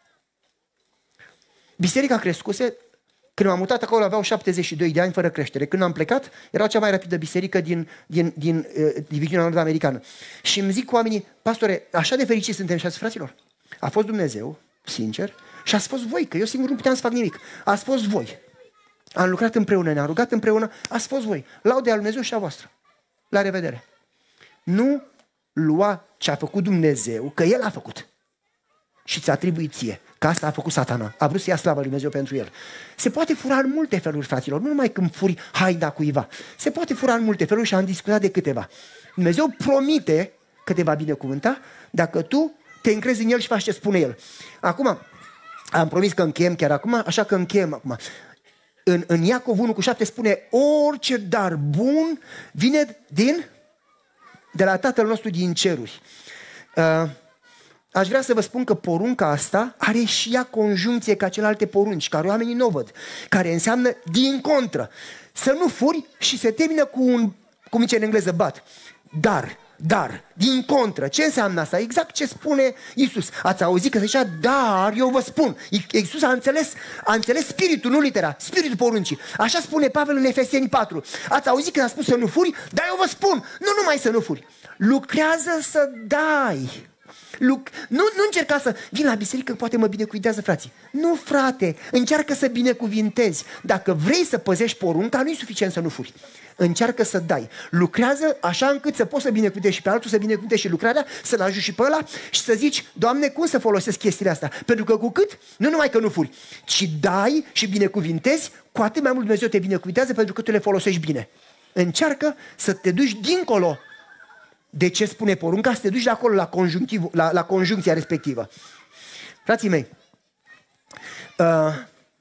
biserica crescuse, când m-am mutat acolo aveau șaptezeci și doi de ani fără creștere. Când am plecat, era cea mai rapidă biserică din, din, din uh, diviziunea nord-americană. Și îmi zic oamenii, pastore, așa de fericiți suntem și azi, fraților. A fost Dumnezeu, sincer, și ați fost voi, că eu singur nu puteam să fac nimic. Ați fost voi. Am lucrat împreună, ne-am rugat împreună, ați fost voi. Laude al Dumnezeu și a voastră. La revedere. Nu lua ce a făcut Dumnezeu, că El a făcut. Și ți-a atribuit ție. Că asta a făcut Satana. A vrut să ia slava lui Dumnezeu pentru el. Se poate fura în multe feluri, fraților. Nu numai când furi haina cuiva. Se poate fura în multe feluri și am discutat de câteva. Dumnezeu promite că te va binecuvânta dacă tu te încrezi în El și faci ce spune El. Acum, am promis că încheiem chiar acum, așa că încheiem acum. În, în Iacov unu cu șapte spune, orice dar bun vine din, de la Tatăl nostru din ceruri. Uh, Aș vrea să vă spun că porunca asta are și ea conjuncție ca celelalte porunci, care oamenii nu o văd, care înseamnă din contră. Să nu furi și se termină cu un, cum zice în engleză, but. Dar, dar, din contră. Ce înseamnă asta? Exact ce spune Iisus. Ați auzit că se zicea, dar eu vă spun. Iisus a înțeles, a înțeles spiritul, nu litera, spiritul poruncii. Așa spune Pavel în Efeseni patru. Ați auzit că a spus să nu furi, dar eu vă spun, nu numai să nu furi. Lucrează să dai. Luc, nu, nu încerca să vin la biserică, poate mă binecuvintează frații. Nu, frate, încearcă să binecuvintezi. Dacă vrei să păzești porunca, nu e suficient să nu furi. Încearcă să dai. Lucrează așa încât să poți să binecuvintezi și pe altul, să binecuvintezi și lucrarea, să-l ajut și pe ăla și să zici, Doamne, cum să folosesc chestiile astea? Pentru că cu cât, nu numai că nu furi, ci dai și binecuvintezi, cu atât mai mult Dumnezeu te binecuvintează pentru că tu le folosești bine. Încearcă să te duci dincolo de ce spune porunca, să te duci de acolo la, la, la conjuncția respectivă. Frații mei, uh,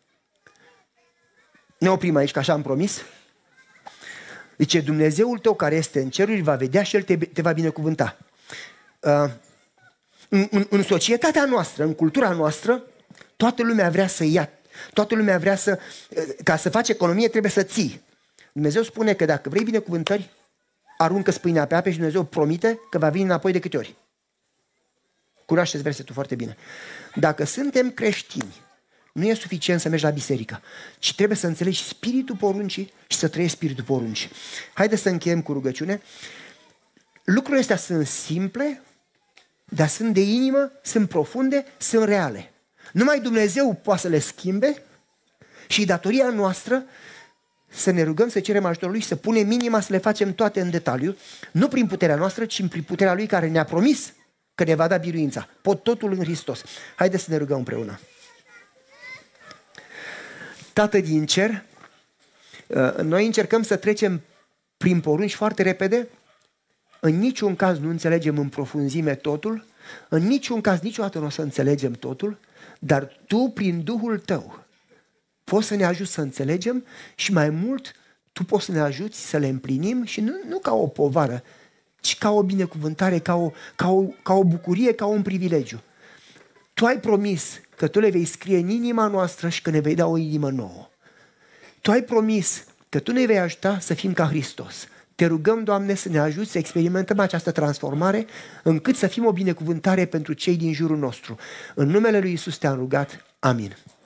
ne oprim aici, că așa am promis. Zice, Dumnezeul tău care este în ceruri va vedea și El te, te va binecuvânta. Uh, în, în, în societatea noastră, în cultura noastră, toată lumea vrea să ia, toată lumea vrea să, ca să faci economie trebuie să ții. Dumnezeu spune că dacă vrei binecuvântări, aruncă pâinea pe ape și Dumnezeu promite că va veni înapoi de câte ori. Cunoașteți versetul foarte bine. Dacă suntem creștini, nu e suficient să mergi la biserică, ci trebuie să înțelegi spiritul poruncii și să trăiești spiritul poruncii. Haideți să încheiem cu rugăciune. Lucrurile astea sunt simple, dar sunt de inimă, sunt profunde, sunt reale. Numai Dumnezeu poate să le schimbe și datoria noastră să ne rugăm, să cerem ajutorul Lui și să punem minima să le facem toate în detaliu, nu prin puterea noastră, ci prin puterea Lui care ne-a promis că ne va da biruința. Pot totul în Hristos. Haideți să ne rugăm împreună. Tată din cer, noi încercăm să trecem prin porunci foarte repede, în niciun caz nu înțelegem în profunzime totul, în niciun caz niciodată nu o să înțelegem totul, dar Tu, prin Duhul Tău, poți să ne ajuți să înțelegem și mai mult, Tu poți să ne ajuți să le împlinim și nu, nu ca o povară, ci ca o binecuvântare, ca o, ca, o, ca o bucurie, ca un privilegiu. Tu ai promis că Tu le vei scrie în inima noastră și că ne vei da o inimă nouă. Tu ai promis că Tu ne vei ajuta să fim ca Hristos. Te rugăm, Doamne, să ne ajuți să experimentăm această transformare încât să fim o binecuvântare pentru cei din jurul nostru. În numele Lui Iisus te-am rugat. Amin.